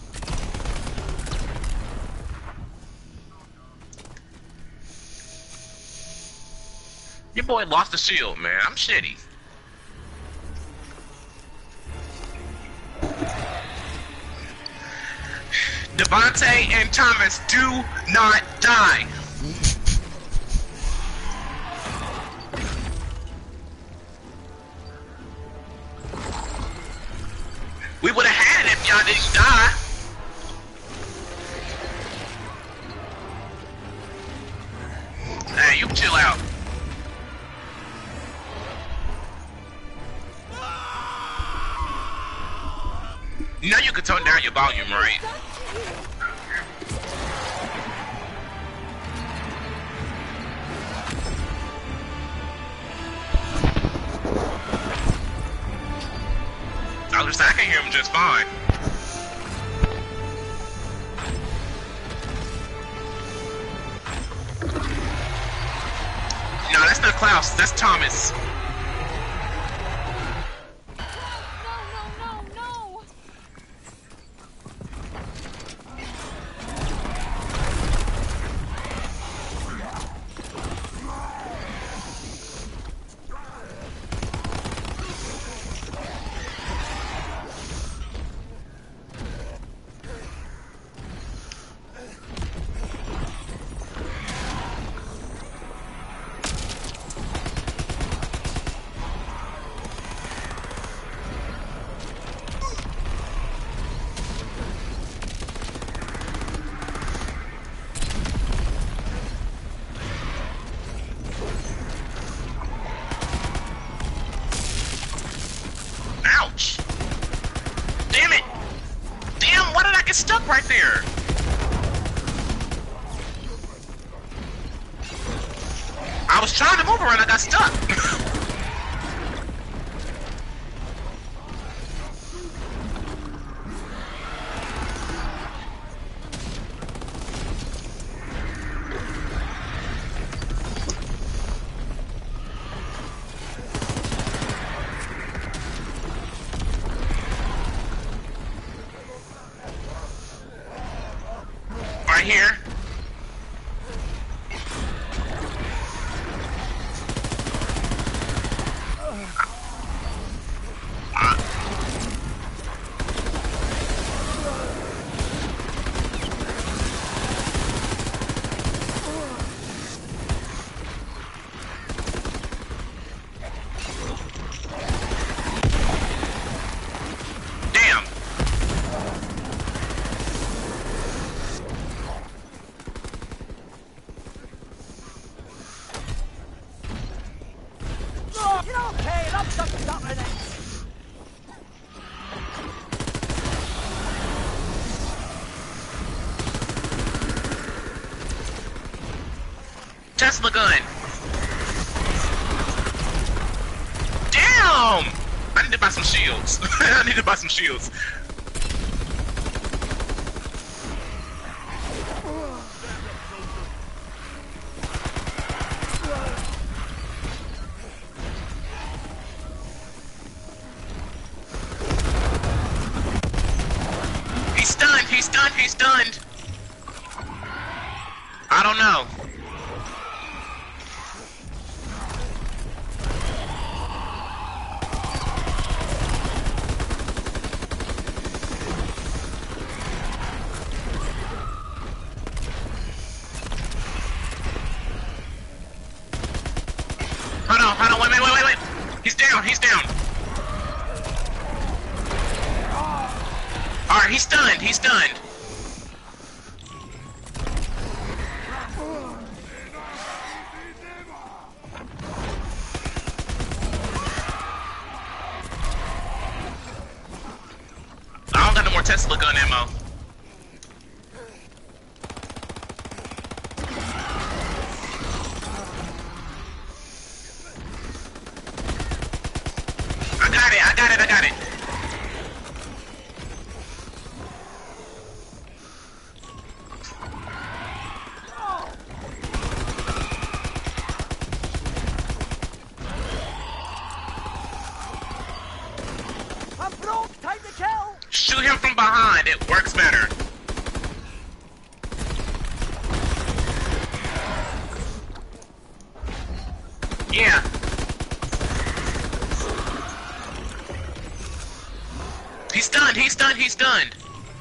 Speaker 2: Your boy lost the shield, man. I'm shitty. Devontae and Thomas do not die. We would have had it if y'all didn't die. Hey, you chill out. You know you can tone down your volume, right? I can hear him just fine. No, that's not Klaus. That's Thomas.
Speaker 5: No.
Speaker 2: Ouch! Damn it! Damn, why did I get stuck right there? I was trying to move around, I got stuck.
Speaker 3: Okay, rub some stuff in it.
Speaker 2: Tesla gun. Damn! I need to buy some shields. I need to buy some shields. He's stunned, he's stunned, he's stunned. I don't know. Hold on, wait. He's down, he's down. Alright, he's stunned, he's stunned. I don't got no more Tesla gun ammo. I got it.
Speaker 3: I'm broke, time to kill.
Speaker 2: Shoot him from behind, it works better. Yeah. He's stunned, he's stunned, he's stunned.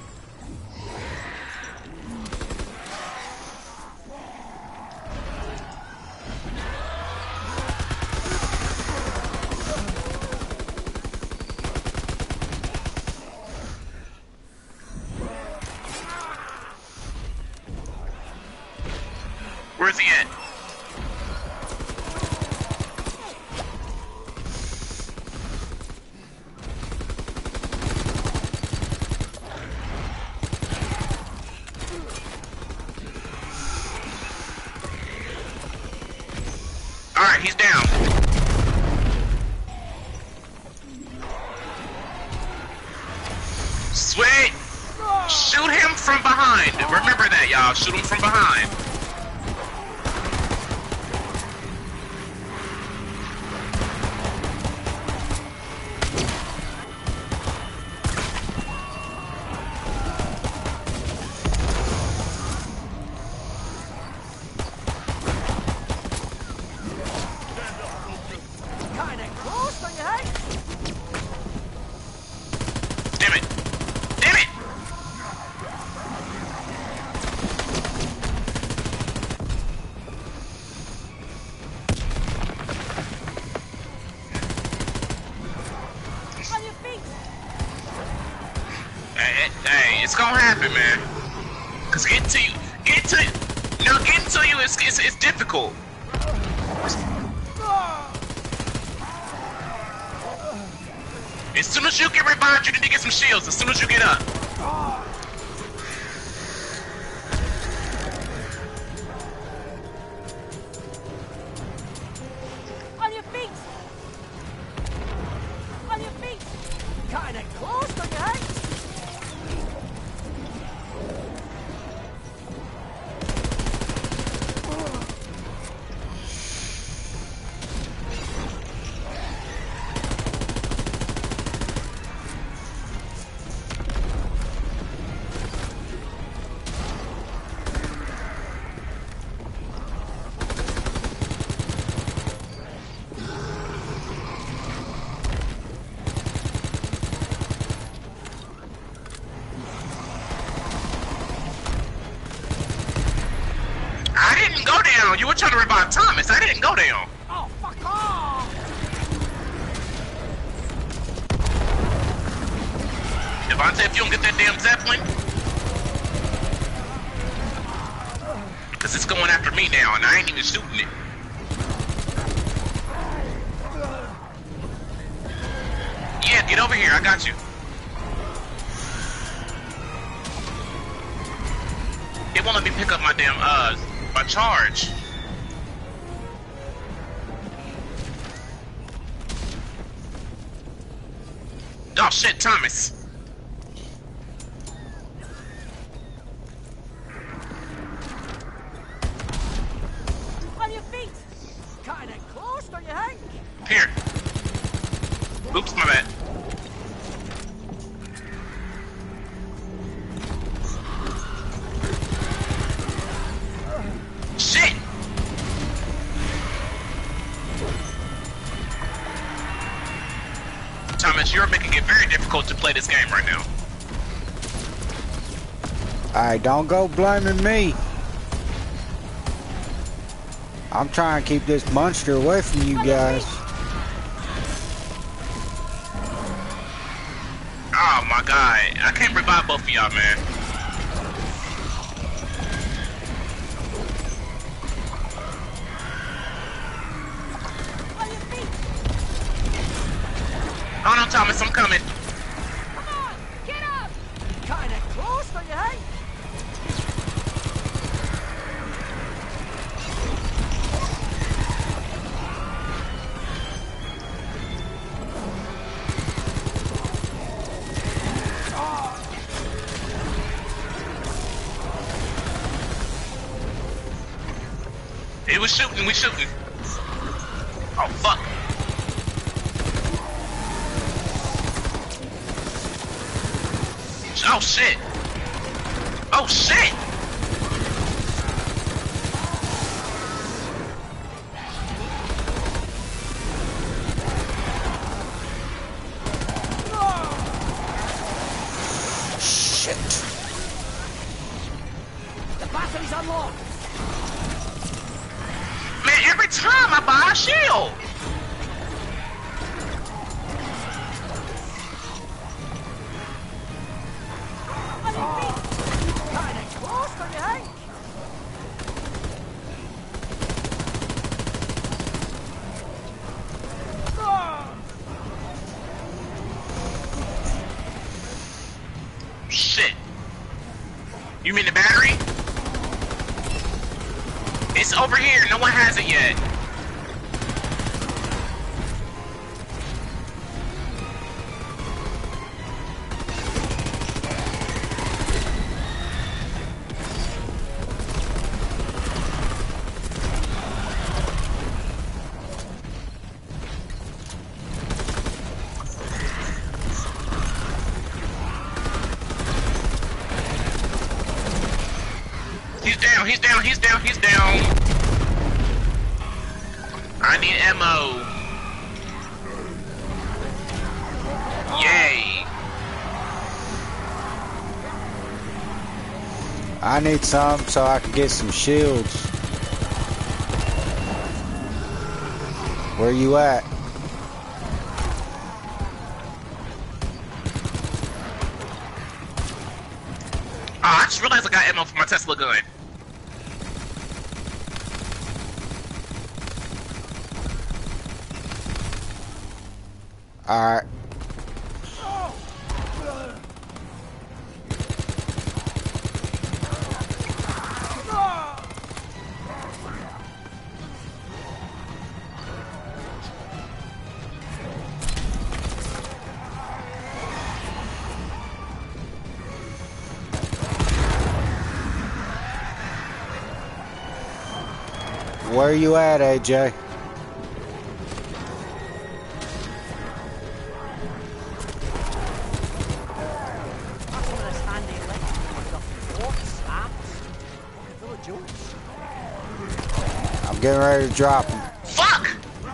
Speaker 2: Where's he at? Alright, he's down. Sweet! Shoot him from behind. Remember that, y'all. Shoot him from behind.
Speaker 3: Kinda close, don't you think?
Speaker 2: Damn it! Damn it!
Speaker 3: On your feet.
Speaker 2: Hey, it's gonna happen, man. Cause getting to you is difficult. As soon as you get revived, you need to get some shields. As soon as you get up.
Speaker 3: On your feet. On your feet. Kinda close, don't you think?
Speaker 2: I didn't go down. You were trying to revive Thomas. I didn't go down.
Speaker 3: Oh, fuck off!
Speaker 2: Devontae, if you don't get that damn Zeppelin. Because it's going after me now, and I ain't even shooting it. Get over here. I got you. It won't let me pick up my damn my charge. Oh shit, Thomas.
Speaker 3: On your feet! Kinda close, don't you think?
Speaker 2: Here. Oops, my bad. Shit! Thomas, you're making it very difficult to play this game right now.
Speaker 1: Alright, don't go blaming me. I'm trying to keep this monster away from you guys.
Speaker 2: Oh my god. I can't revive both of y'all, man. Oh no, Thomas, I'm coming.
Speaker 5: Come on, get up!
Speaker 3: Kinda close, don't you think?
Speaker 2: It was shooting, we shooting. Oh fuck. Oh shit. Oh shit.
Speaker 1: Shit.
Speaker 3: The battery's unlocked!
Speaker 2: Man, every time I buy a shield.
Speaker 3: Kinda close, don't you think?
Speaker 2: Shit. You mean the battery? It's over here. No one has it yet. He's down, he's down, he's down, he's down. I need ammo. Yay.
Speaker 1: I need some so I can get some shields. Where you at?
Speaker 2: Oh, I just realized I got ammo for my Tesla gun.
Speaker 1: Alright. Where you at, AJ?
Speaker 3: That's one of those handy electrical stuff. Forks, apps, fucking full of jokes.
Speaker 1: I'm getting ready to drop him.
Speaker 2: Fuck!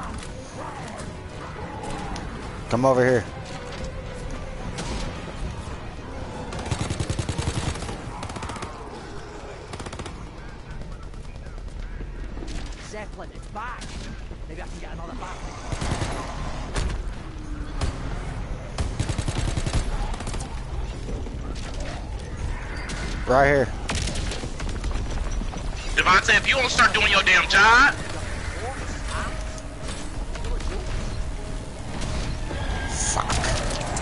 Speaker 1: Come over here.
Speaker 3: Zeppelin, it's back. Maybe I can get another battery.
Speaker 1: Right here.
Speaker 2: Devontae, if you don't start doing your damn job,
Speaker 1: Fuck.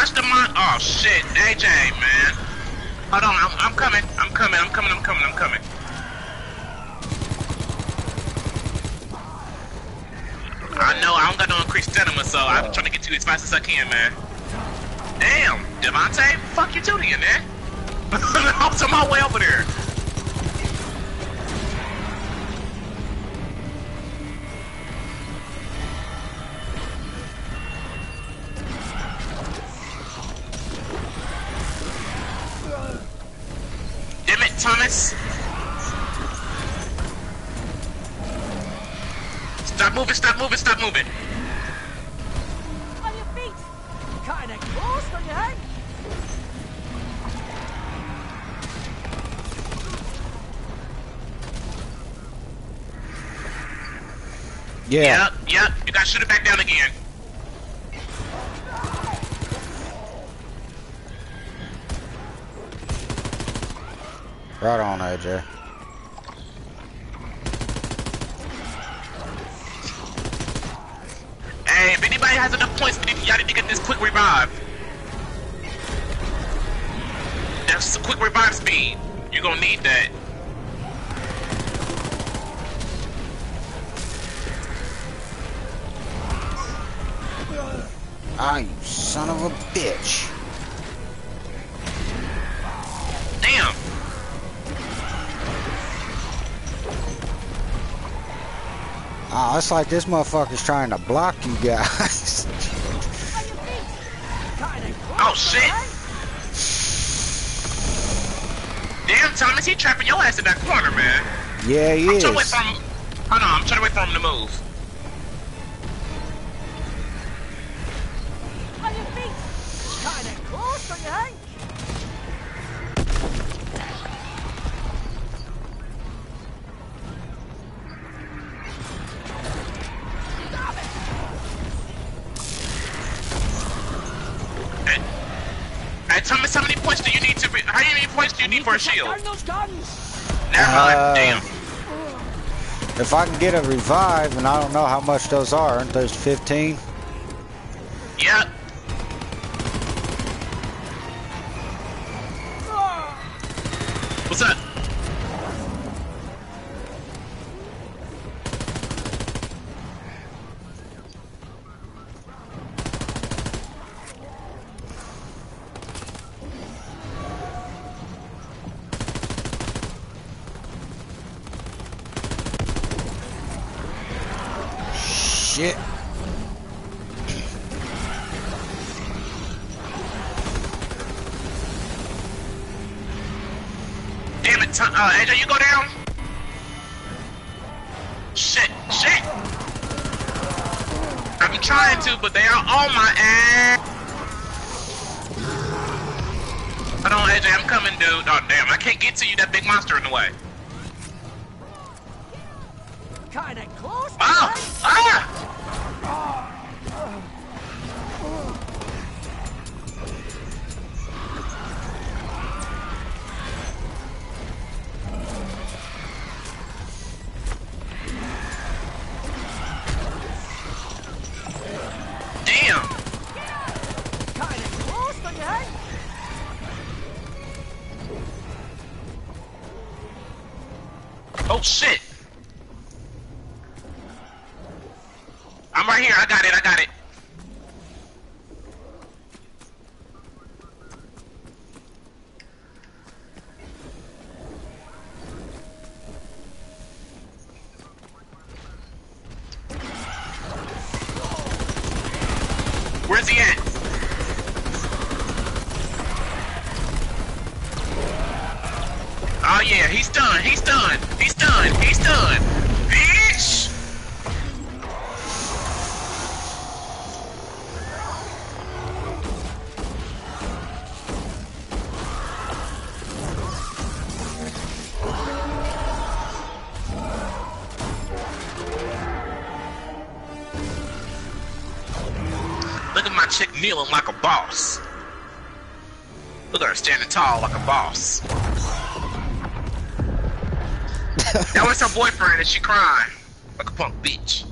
Speaker 2: watch the mon. Oh shit, AJ, man. Hold on, I'm coming. I'm coming. I know I don't got no increased stamina, so I'm trying to get to you as fast as I can, man. Damn, Devontae, fuck you too, then, man. I was on my way over there. Damn it, Thomas. Stop moving.
Speaker 3: On your feet! Kinda close, don't you think?
Speaker 1: Yeah.
Speaker 2: Yep. You gotta shoot it back down again.
Speaker 1: Right on, AJ.
Speaker 2: Hey, if anybody has enough points, y'all need to get this quick revive. That's quick revive speed. You're gonna need that.
Speaker 1: Ah, you son of a bitch.
Speaker 2: Damn.
Speaker 1: Oh, it's like this motherfucker's trying to block you guys.
Speaker 2: Oh shit. Damn, Thomas, he trapping your ass in that corner, man.
Speaker 1: Yeah, he
Speaker 2: I'm
Speaker 1: is.
Speaker 2: trying to wait for him. Hold on, I'm trying to wait for him to move.
Speaker 3: On your feet! Kinda close, don't you think?
Speaker 2: Hey, Thomas, how many points do you need to? How many points do you need for a shield?
Speaker 3: Turn those guns!
Speaker 2: Never mind. Damn.
Speaker 1: If I can get a revive, and I don't know how much those are, aren't those 15?
Speaker 2: Yep. What's up?
Speaker 1: Shit.
Speaker 2: Damn it, AJ, you go down. Shit. I'm trying to, but they are on my ass. Hold on, AJ, I'm coming, dude. Oh, damn, I can't get to you. That big monster in the way.
Speaker 3: Kinda close, don't you
Speaker 2: Ah!
Speaker 3: think?
Speaker 2: Ah! Damn!
Speaker 3: Kinda close, don't you think?
Speaker 2: Oh, shit! I'm right here. I got it. Where's he at? Oh yeah, he's done. Bitch! Look at my chick kneeling like a boss. Look at her standing tall like a boss. That was her boyfriend and she crying like a punk bitch.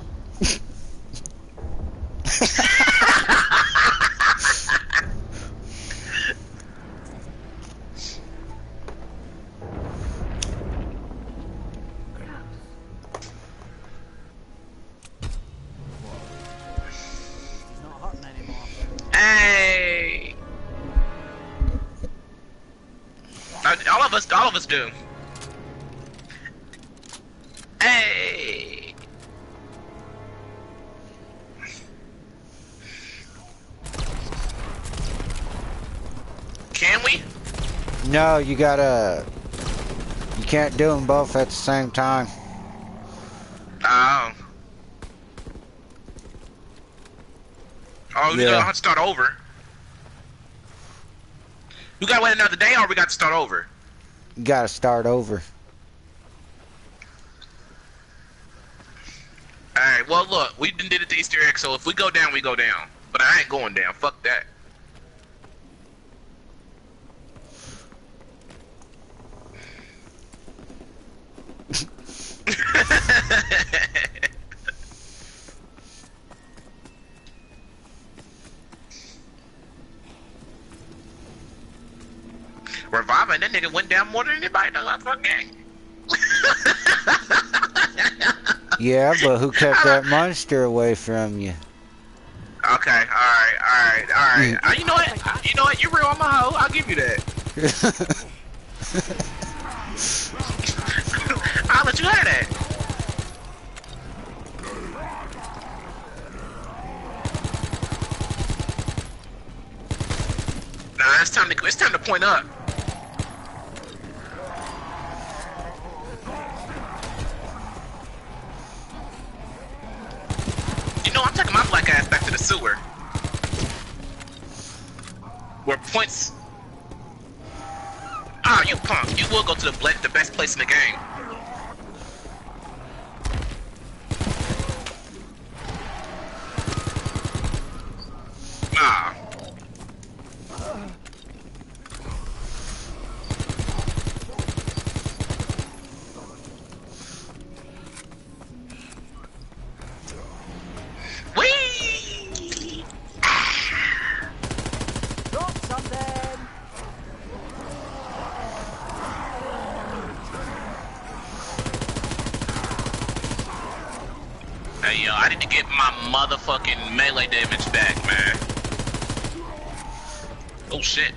Speaker 2: all of us do. Hey. Can we?
Speaker 1: No, you gotta. You can't do them both at the same time.
Speaker 2: Oh. Oh, we
Speaker 1: Yeah.
Speaker 2: gotta have to start over. We gotta wait another day, or we got to start over.
Speaker 1: You gotta start over.
Speaker 2: Alright, well look, we did it to Easter egg, so if we go down, we go down. But I ain't going down, fuck that. Reviving, that nigga went down more than anybody in the last fucking game.
Speaker 1: Yeah, but who kept that monster away from you?
Speaker 2: Okay, alright. You know what? You're real, I'm a hoe. I'll give you that. I'll let you have that. Nah, it's time to point up. You know, I'm taking my black ass back to the sewer. Where points. Ah, you punk. You will go to the best place in the game. Ah. Whee!
Speaker 3: Drop something!
Speaker 2: Hey yo, I need to get my motherfucking melee damage back, man. Oh shit.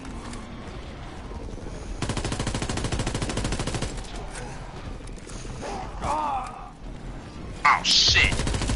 Speaker 2: Oh shit.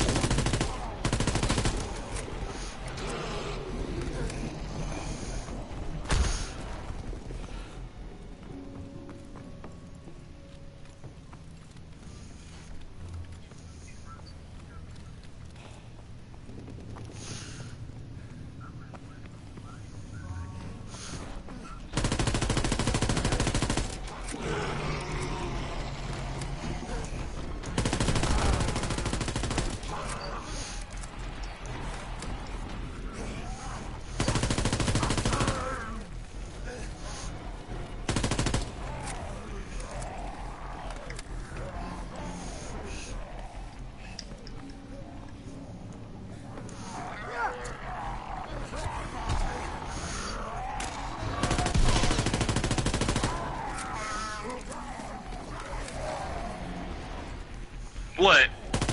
Speaker 2: What?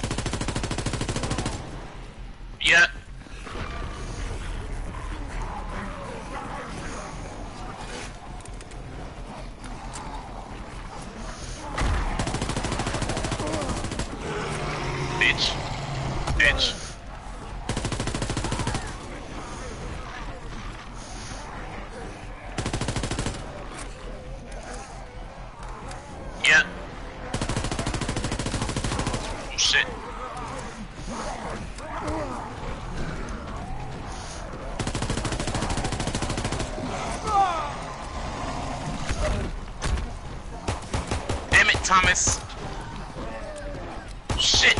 Speaker 2: Yeah. Bitch. Bitch. Yeah. Oh shit. Damn it, Thomas. Shit.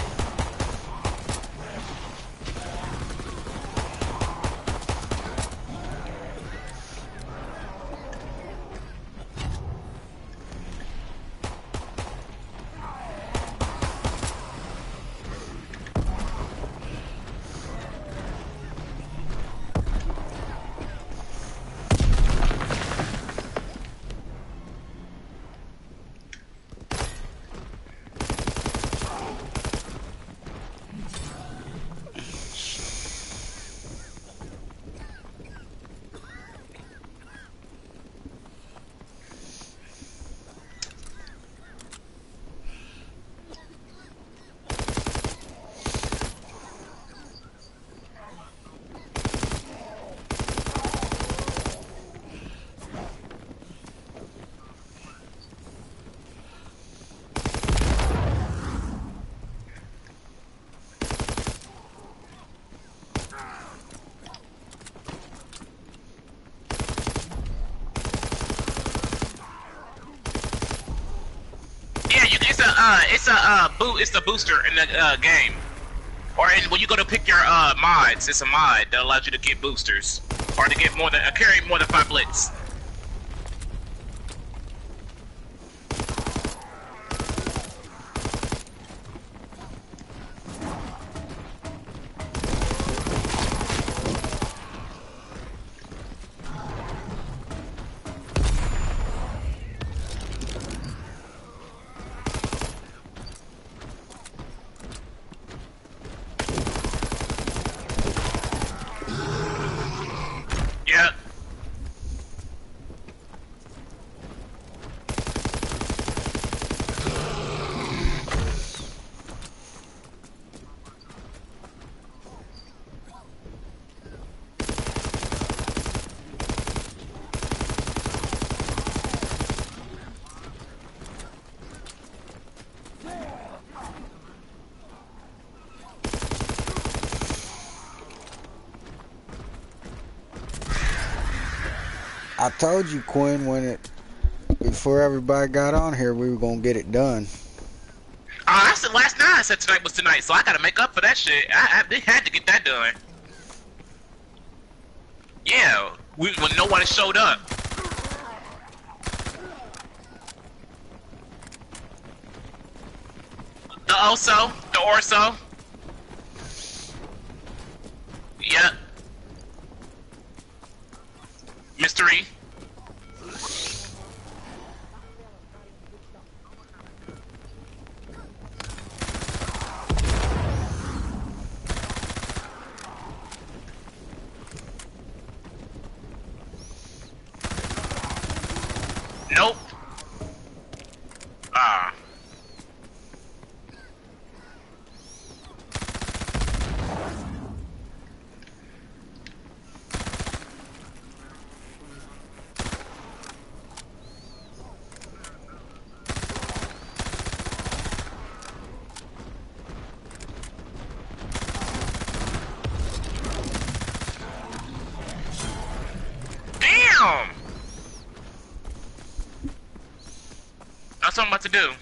Speaker 2: it's a it's the booster in the game. Or when you go to pick your mods, it's a mod that allows you to get boosters or to get more than carry more than 5 blitz. Yeah.
Speaker 1: I told you, Quinn, before everybody got on here, we were gonna get it done.
Speaker 2: I said last night I said tonight was tonight, so I gotta make up for that shit. They had to get that done. Yeah, when nobody showed up. The Orso. Yep. Mystery. Nope. Ah. Damn. That's what I'm about to do.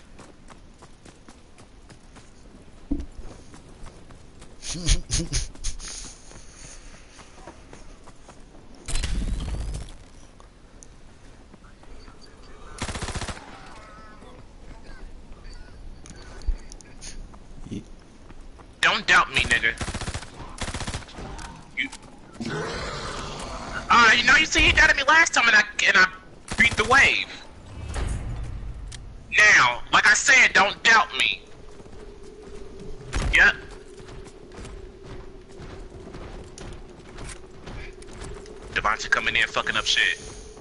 Speaker 2: Don't doubt me, nigga. You see, he got at me last time, and I beat the wave. Now, like I said, don't doubt me. Yep. Devontae coming in, fucking up shit.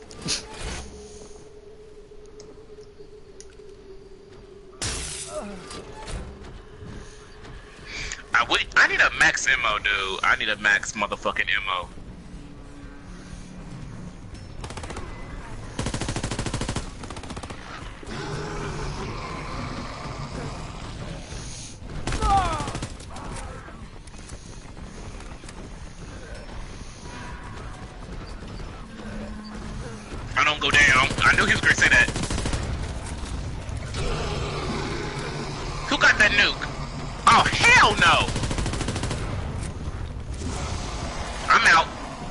Speaker 2: I need a max ammo, dude. I need a max motherfucking ammo. I don't go down. I knew he was gonna say that. Who got that nuke? Oh, hell no! I'm out.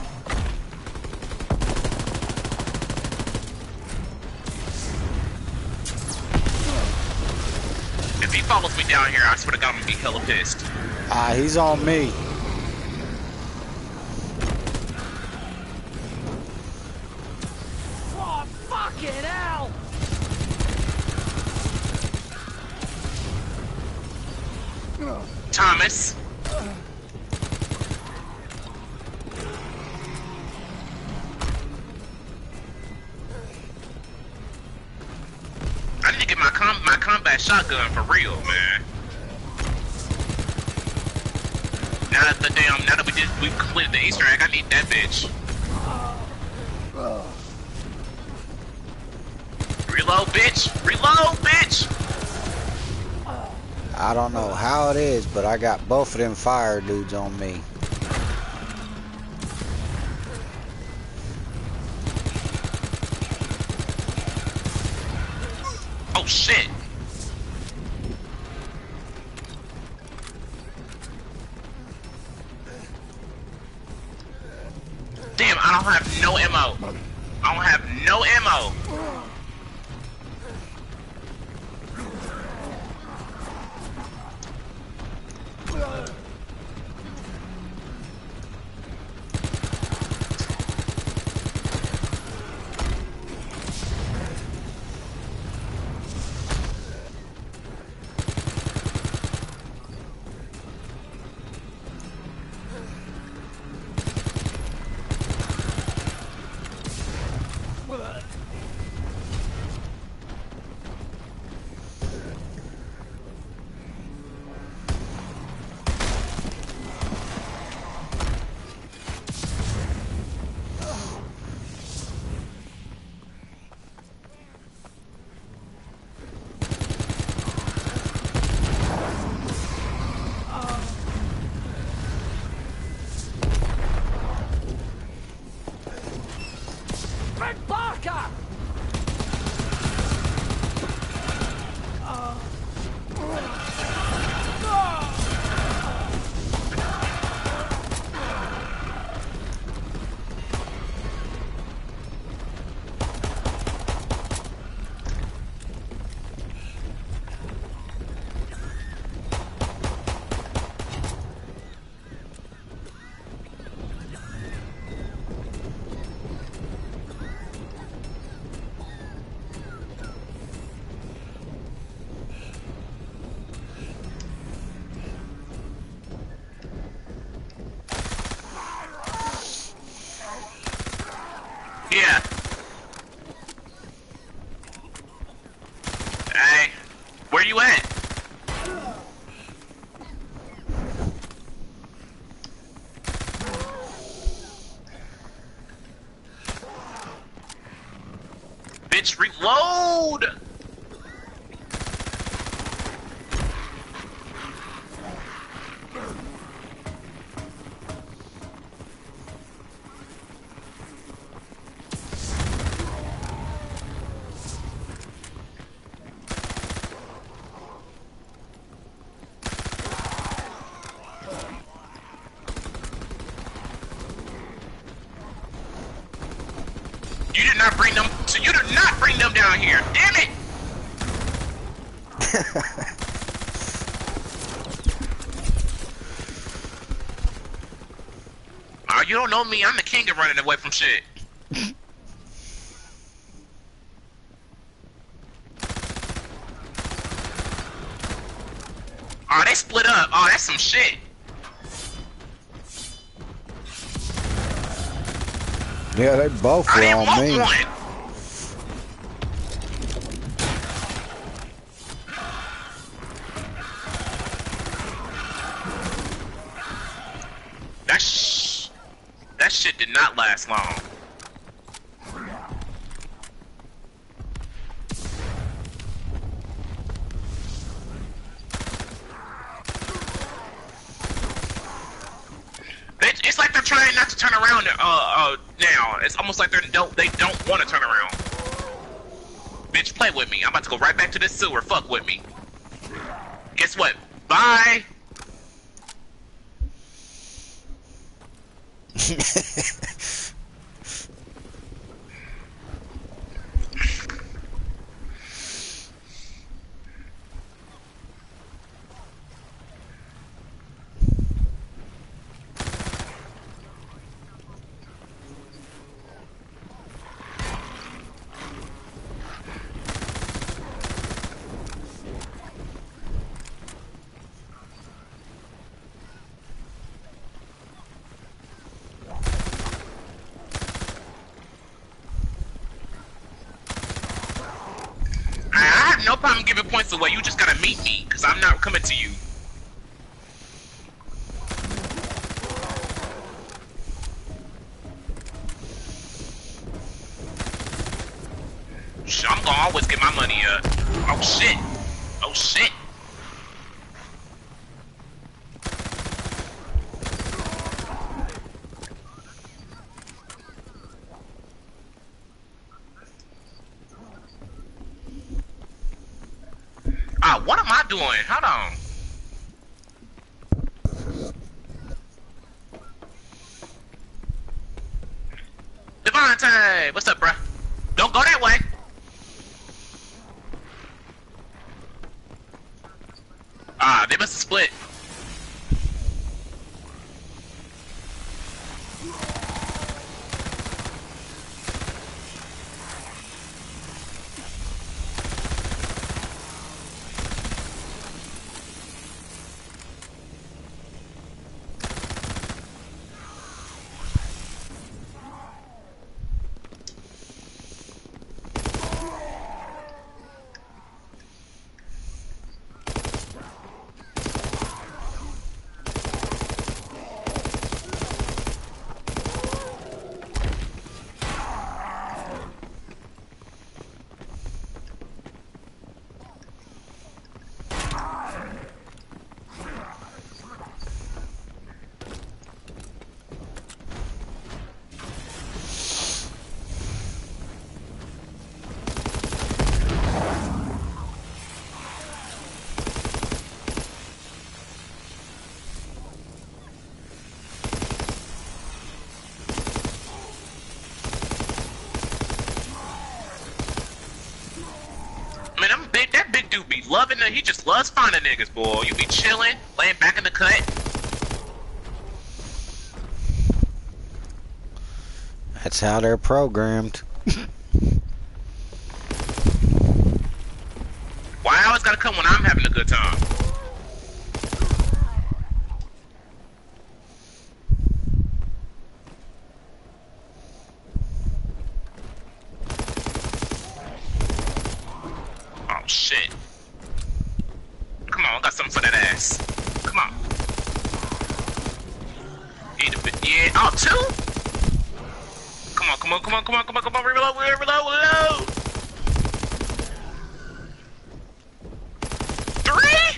Speaker 2: If he follows me down here, I swear to God, I'm gonna be hella pissed.
Speaker 1: He's on me.
Speaker 3: Oh, fucking hell!
Speaker 2: Thomas. I need to get my combat shotgun for real, man. Now that we completed the Easter egg, I need that bitch. Reload, bitch! Reload, bitch!
Speaker 1: I don't know how it is, but I got both of them fire dudes on me.
Speaker 2: Oh shit! I don't have no ammo. I don't have no ammo. Yeah. Hey, where you at? Bitch, reload! You did not bring them. So you did not bring them down here. Damn it! Oh, you don't know me. I'm the king of running away from shit. Oh, they split up. Oh, that's some shit.
Speaker 1: Yeah, they both
Speaker 2: I
Speaker 1: were
Speaker 2: didn't
Speaker 1: on
Speaker 2: want
Speaker 1: me.
Speaker 2: one. That shit did not last long. It's like they're trying not to turn around now. It's almost like they don't want to turn around. Bitch, play with me. I'm about to go right back to this sewer. Fuck with me. Guess what? Bye. I have no problem giving points away. You just gotta meet me, cause I'm not coming to you. I'm gonna always get my money up. Oh shit. Oh shit. Ah, what am I doing? Hold on. Devontae! What's up, bruh? Don't go that way! Ah, they must have split. Man, that big dude be loving it. He just loves finding niggas, boy. You be chilling, laying back in the cut.
Speaker 1: That's how they're programmed.
Speaker 2: Why I always gotta come when I'm having a good time? Oh shit. Come on, I got something for that ass. Come on. Eat a bit. Yeah. Oh, two? Come on, come on, come on, come on, come on, come on. Reload, reload, reload. Three?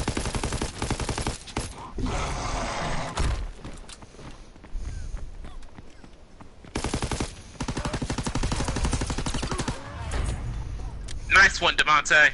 Speaker 2: Nice one, Devontae.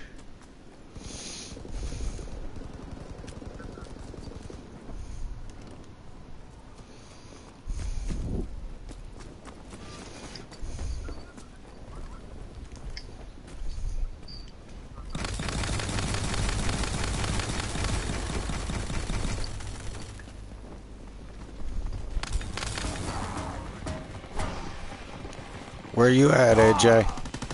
Speaker 1: Where you at, AJ?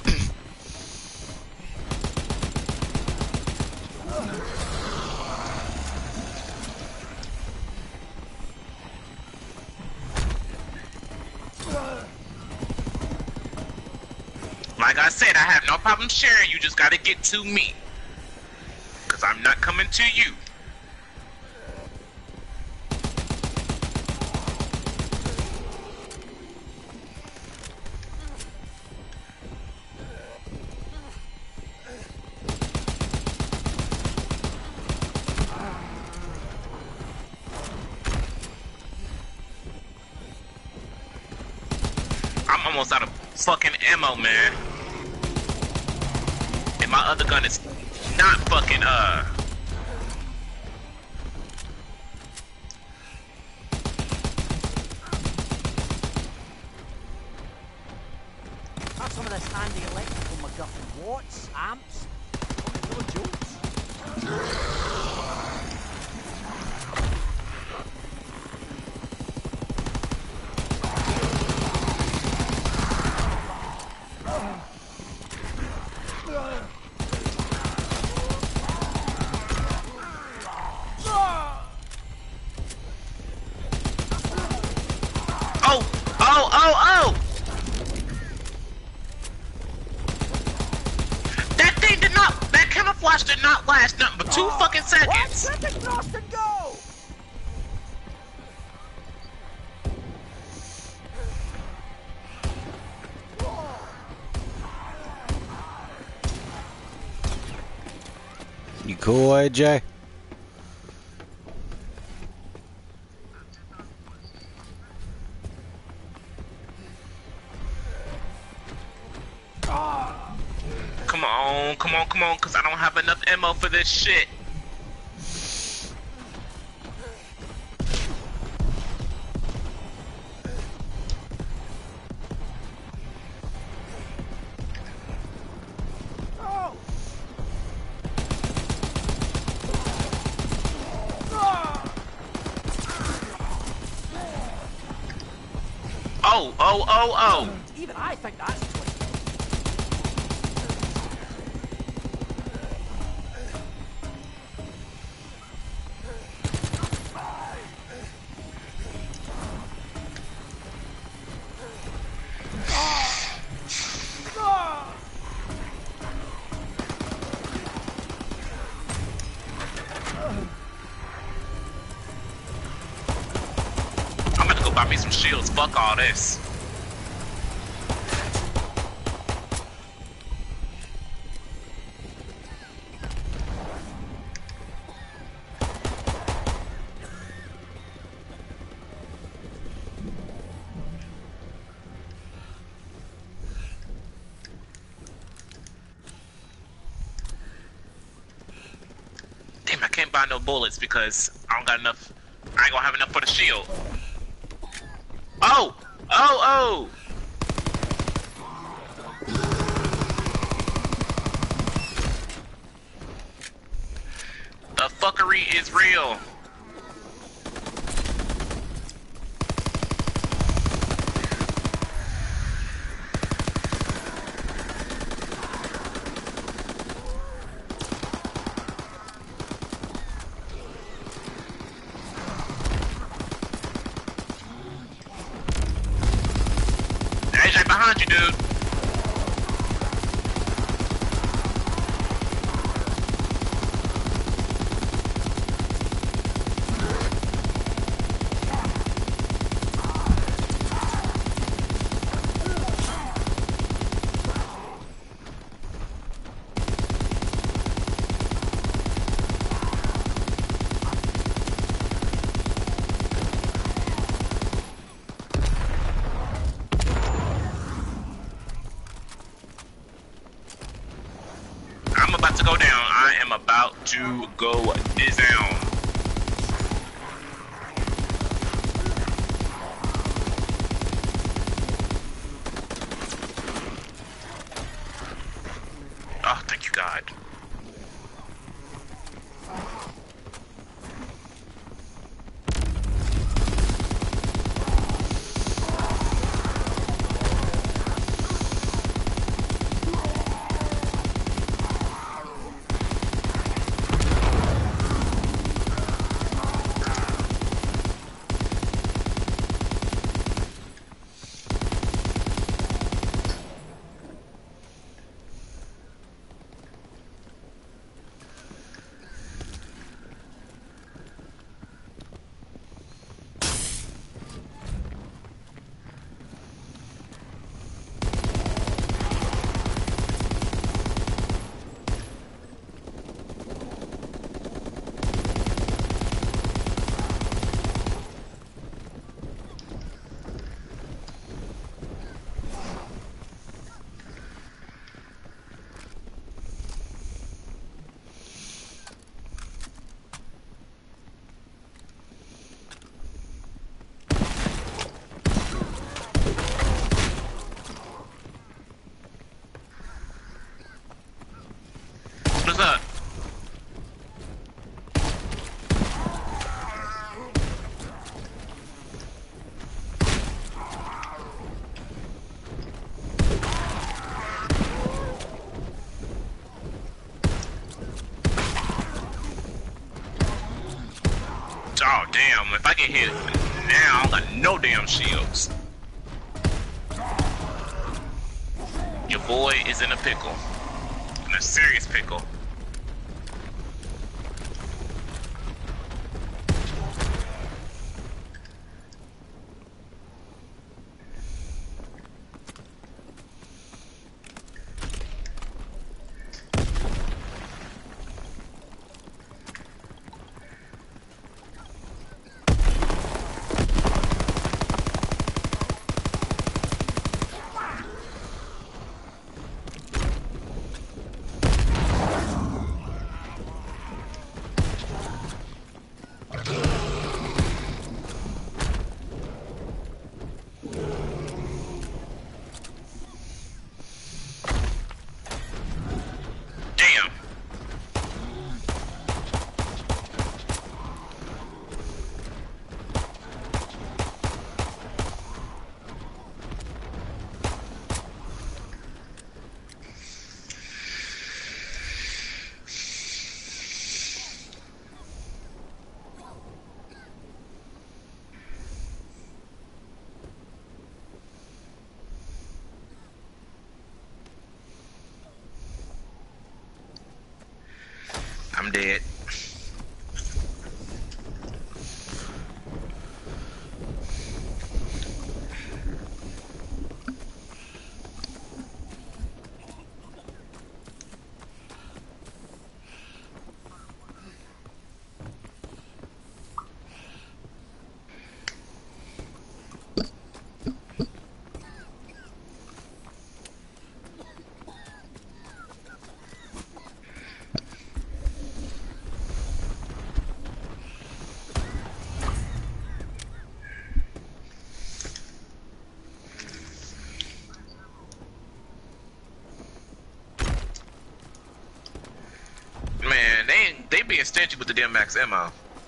Speaker 2: Like I said, I have no problem sharing. You just gotta get to me. Cause I'm not coming to you. I'm almost out of fucking ammo, man. And my other gun is not fucking,
Speaker 3: Have some of this handy electrical MacGuffin. Watts, amps. No jokes.
Speaker 2: Oh! That camouflage did not last nothing but 2 fucking seconds.
Speaker 3: Let the bastard go!
Speaker 1: You cool, AJ?
Speaker 2: Come on, cause I don't have enough ammo for this shit. Oh, oh, oh.
Speaker 3: Even I think that's twisted.
Speaker 2: I'm about to go buy me some shields. Fuck all this. Damn, I can't buy no bullets because I don't got enough. I ain't gonna have enough for the shield. Oh! Oh, oh! The fuckery is real. AJ behind you, dude. I'm about to go down. I am about to go down. Oh, thank you, God. What's up? Oh, damn. If I get hit now, I got no damn shields. Your boy is in a pickle. In a serious pickle. I'm dead. Man, they being stingy with the damn max ammo.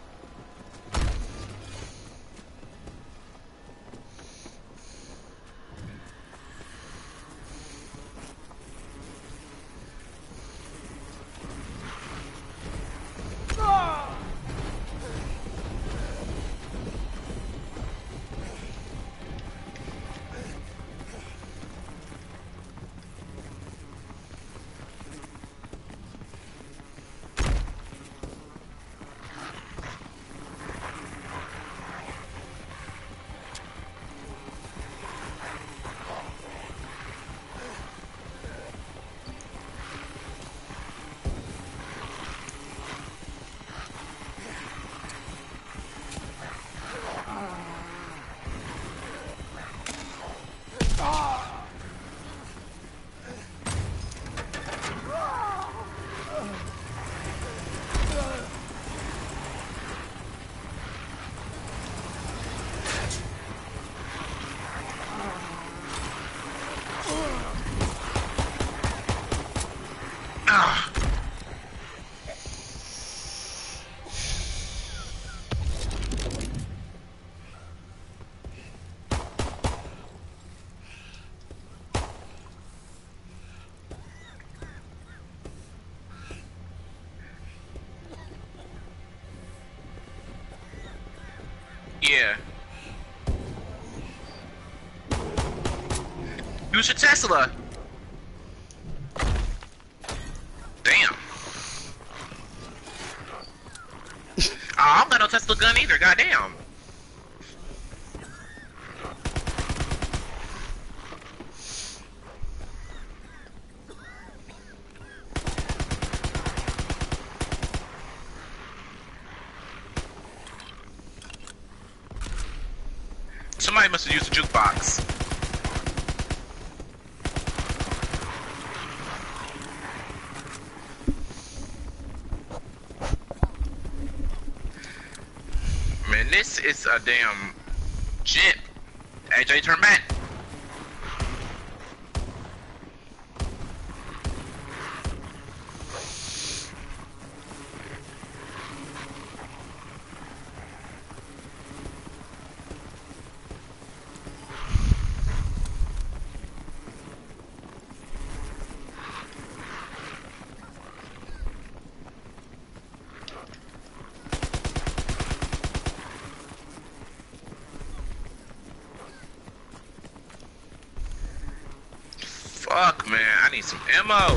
Speaker 2: Ah. Yeah. Use your Tesla. Damn. I don't got no Tesla gun either. Goddamn. Somebody must have used the jukebox. Man, this is a damn jip. AJ, turn back. Fuck, man, I need some ammo.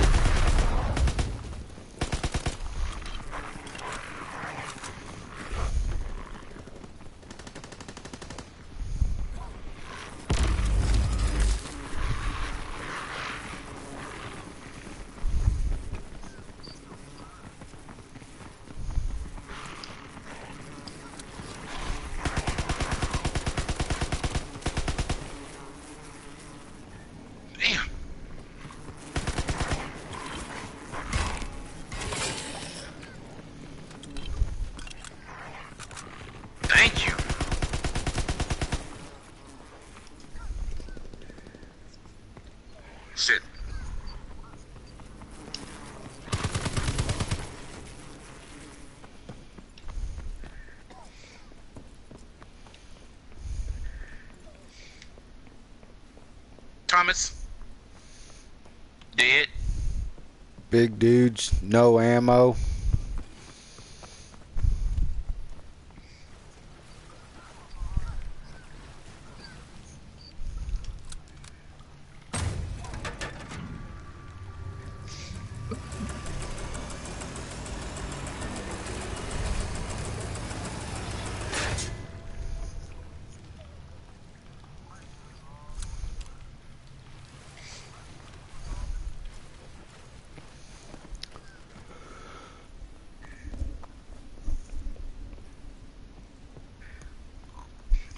Speaker 2: Damn. Thank you. Shit. Thomas. Dead.
Speaker 1: Big dudes, no ammo.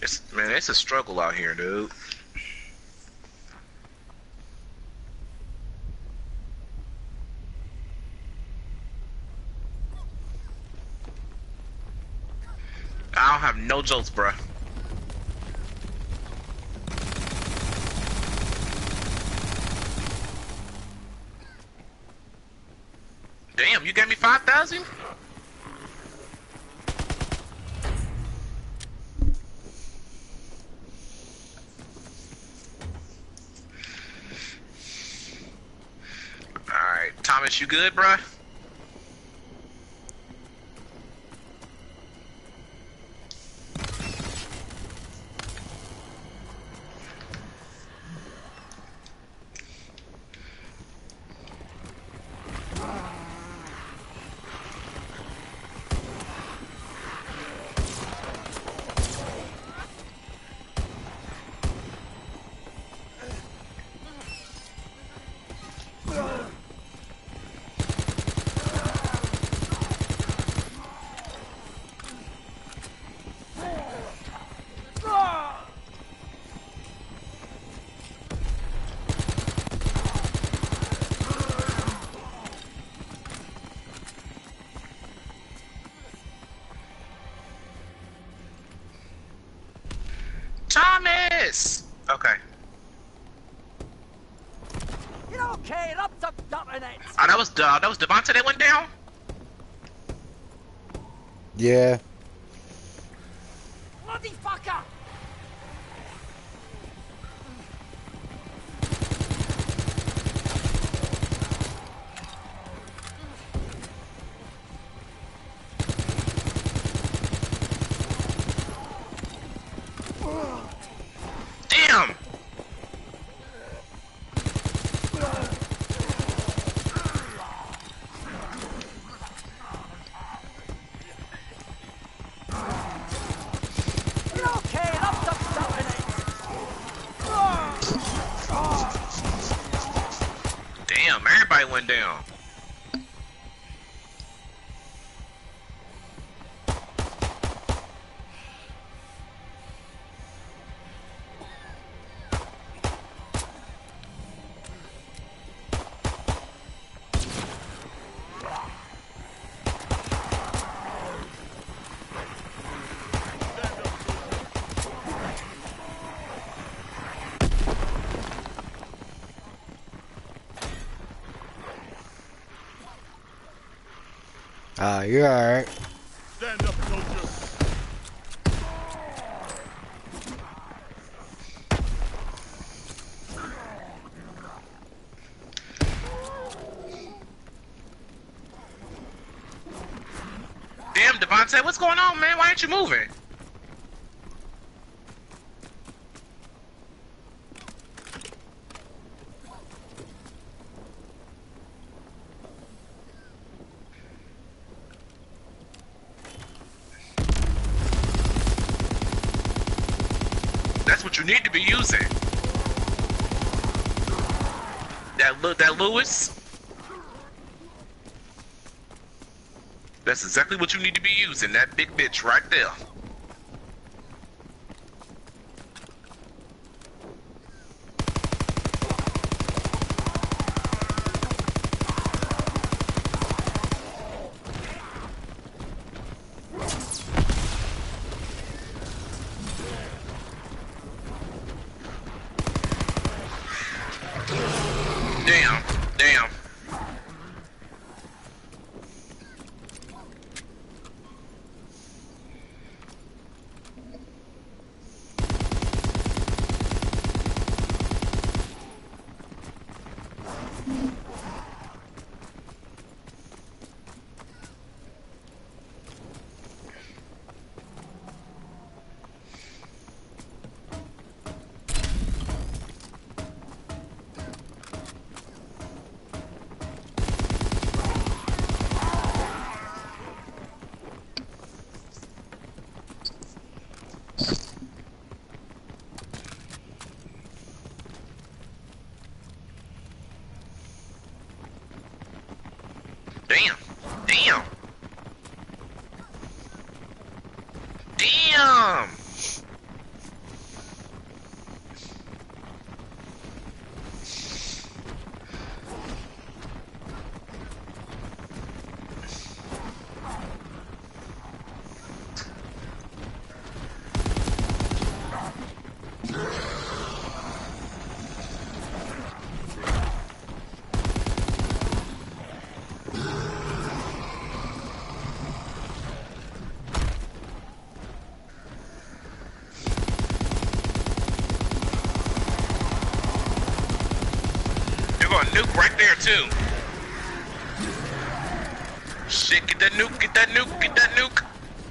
Speaker 2: Man, it's a struggle out here, dude. I don't have no jokes, bruh. Damn, you gave me 5,000? Alright, Thomas, you good, bruh? Thomas! Okay.
Speaker 3: You're okay, up to in it.
Speaker 2: Oh, that was Devontae that went down?
Speaker 1: Yeah.
Speaker 3: Bloody fucker!
Speaker 2: Damn!
Speaker 3: You're okay, up to in it.
Speaker 2: Damn, everybody went down.
Speaker 1: Ah, you're alright.
Speaker 6: Stand up, soldier.
Speaker 2: Damn, Devontae, what's going on, man? Why aren't you moving? That's what you need to be using. That Lewis. That's exactly what you need to be using. That big bitch right there. Damn, damn. Damn. Damn. Damn. too. Shit, get that nuke, get that nuke, get that nuke.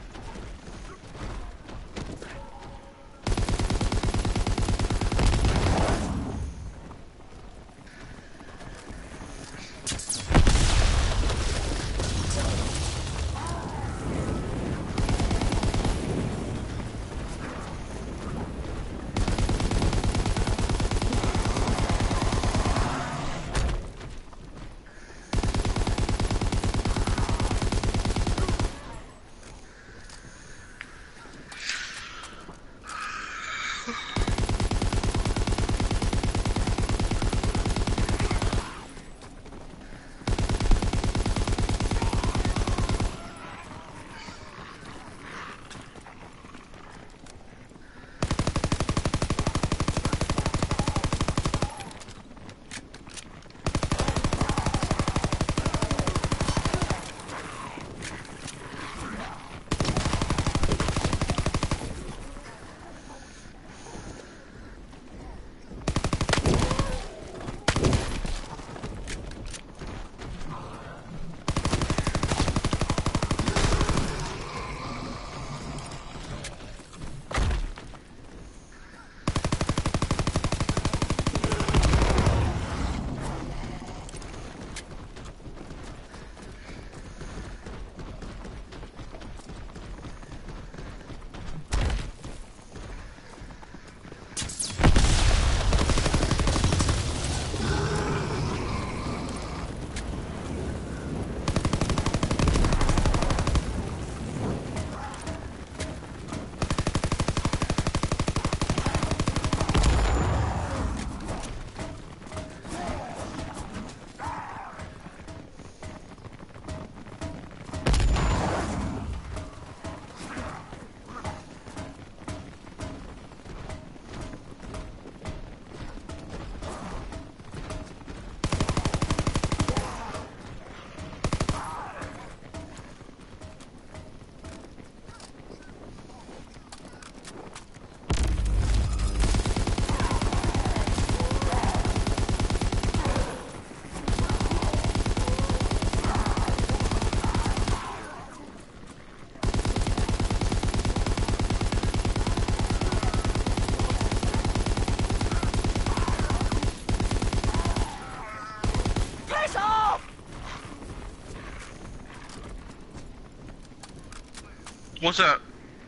Speaker 2: What's up?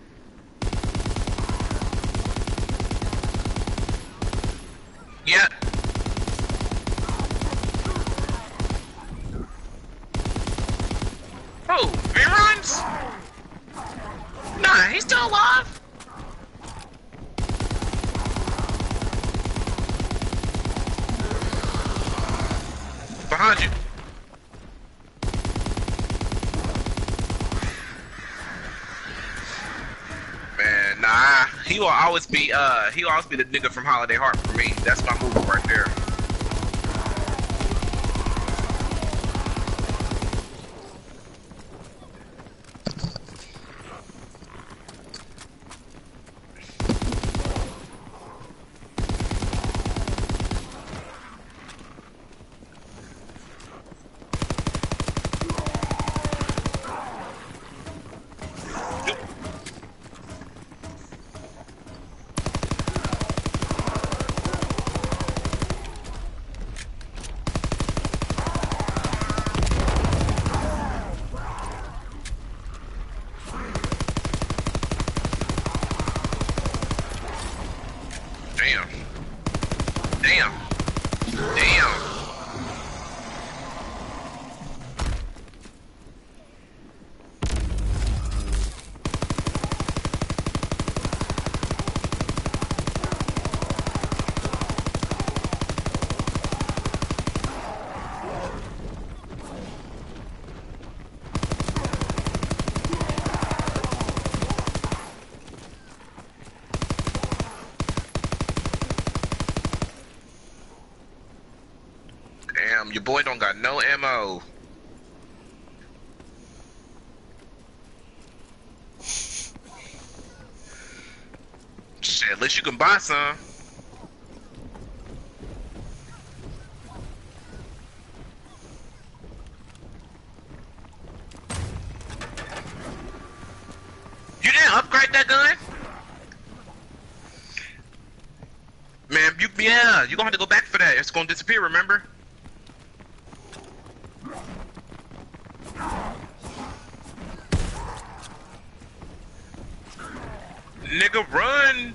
Speaker 2: Yeah. Oh, reruns? Nah, he's still alive. Behind you. Man, nah, he will always be the nigga from Holiday Heart for me. That's my movie right there. Damn. Damn. Damn. Damn, your boy don't got no ammo. Shit, at least you can buy some. right, that gun? Man, yeah, you're gonna have to go back for that. It's gonna disappear, remember? Nigga, run!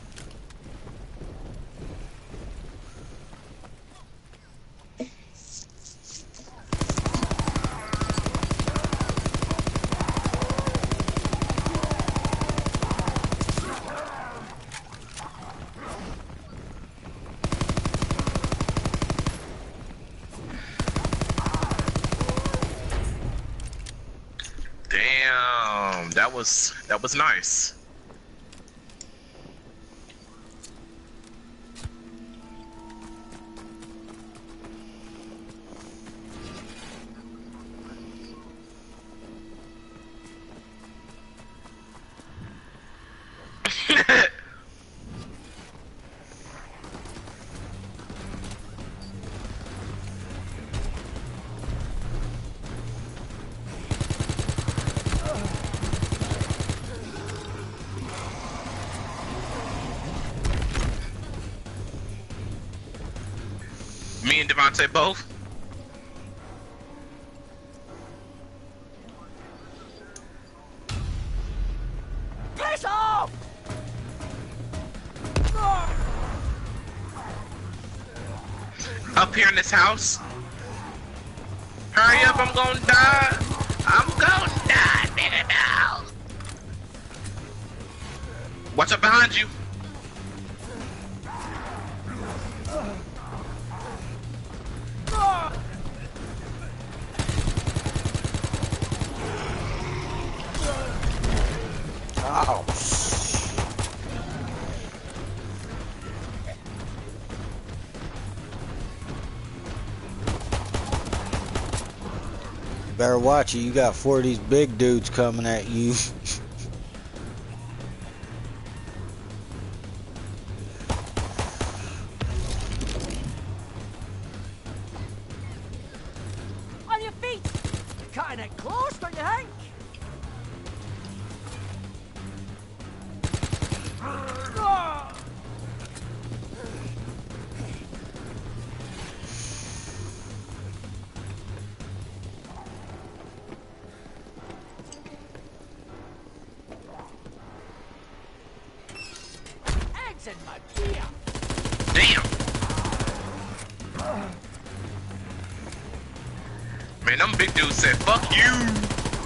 Speaker 2: Damn, that was nice. Me and Devontae both.
Speaker 3: Piss off!
Speaker 2: Up here in this house. Hurry up, I'm gonna die. I'm gonna die, nigga, now. Watch out behind you.
Speaker 1: Oh. Better watch it. You got 4 of these big dudes coming at you.
Speaker 3: On your feet! You're cutting it close, don't you think? Eggs in my beer!
Speaker 2: Damn. Man, them big dudes said, fuck you.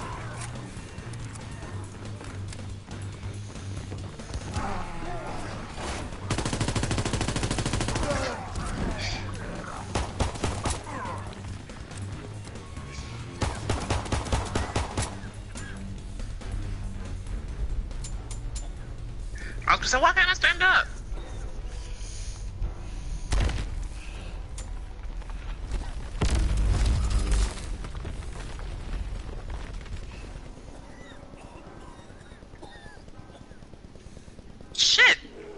Speaker 2: I was gonna say, why can't I stand up? Shit!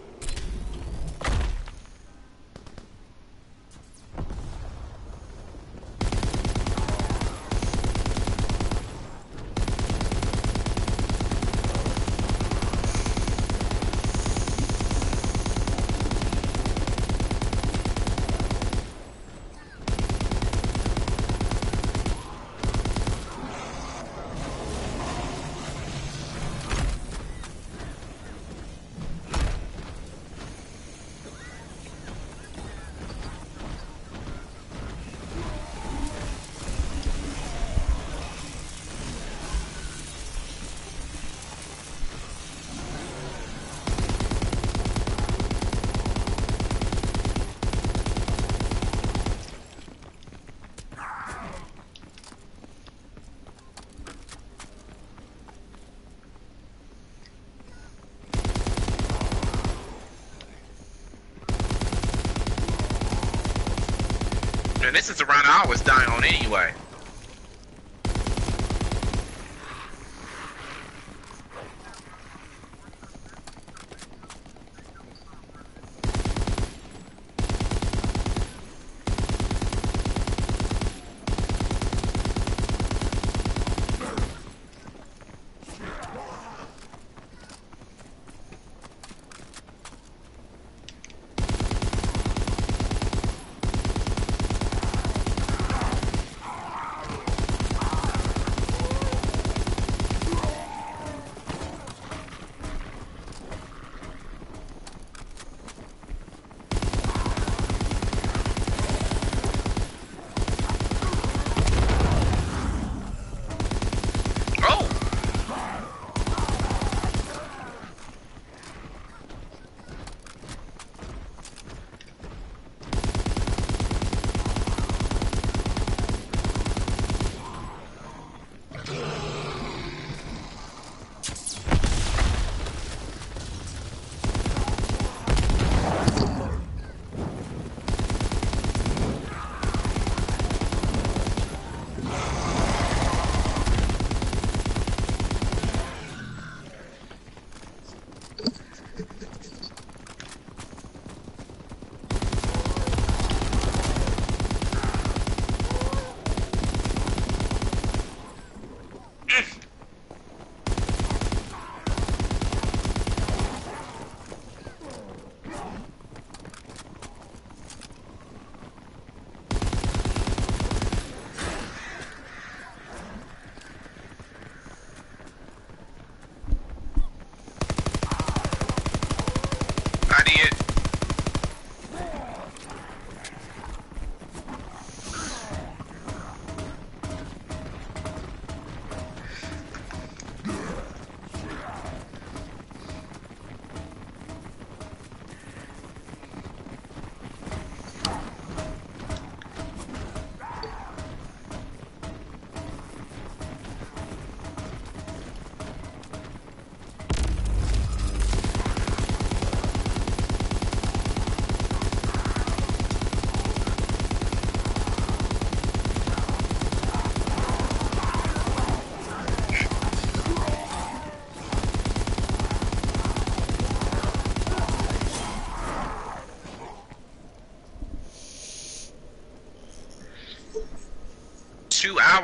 Speaker 2: And this is the round I was dying on anyway.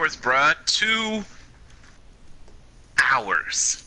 Speaker 2: hours, bruh. 2 hours.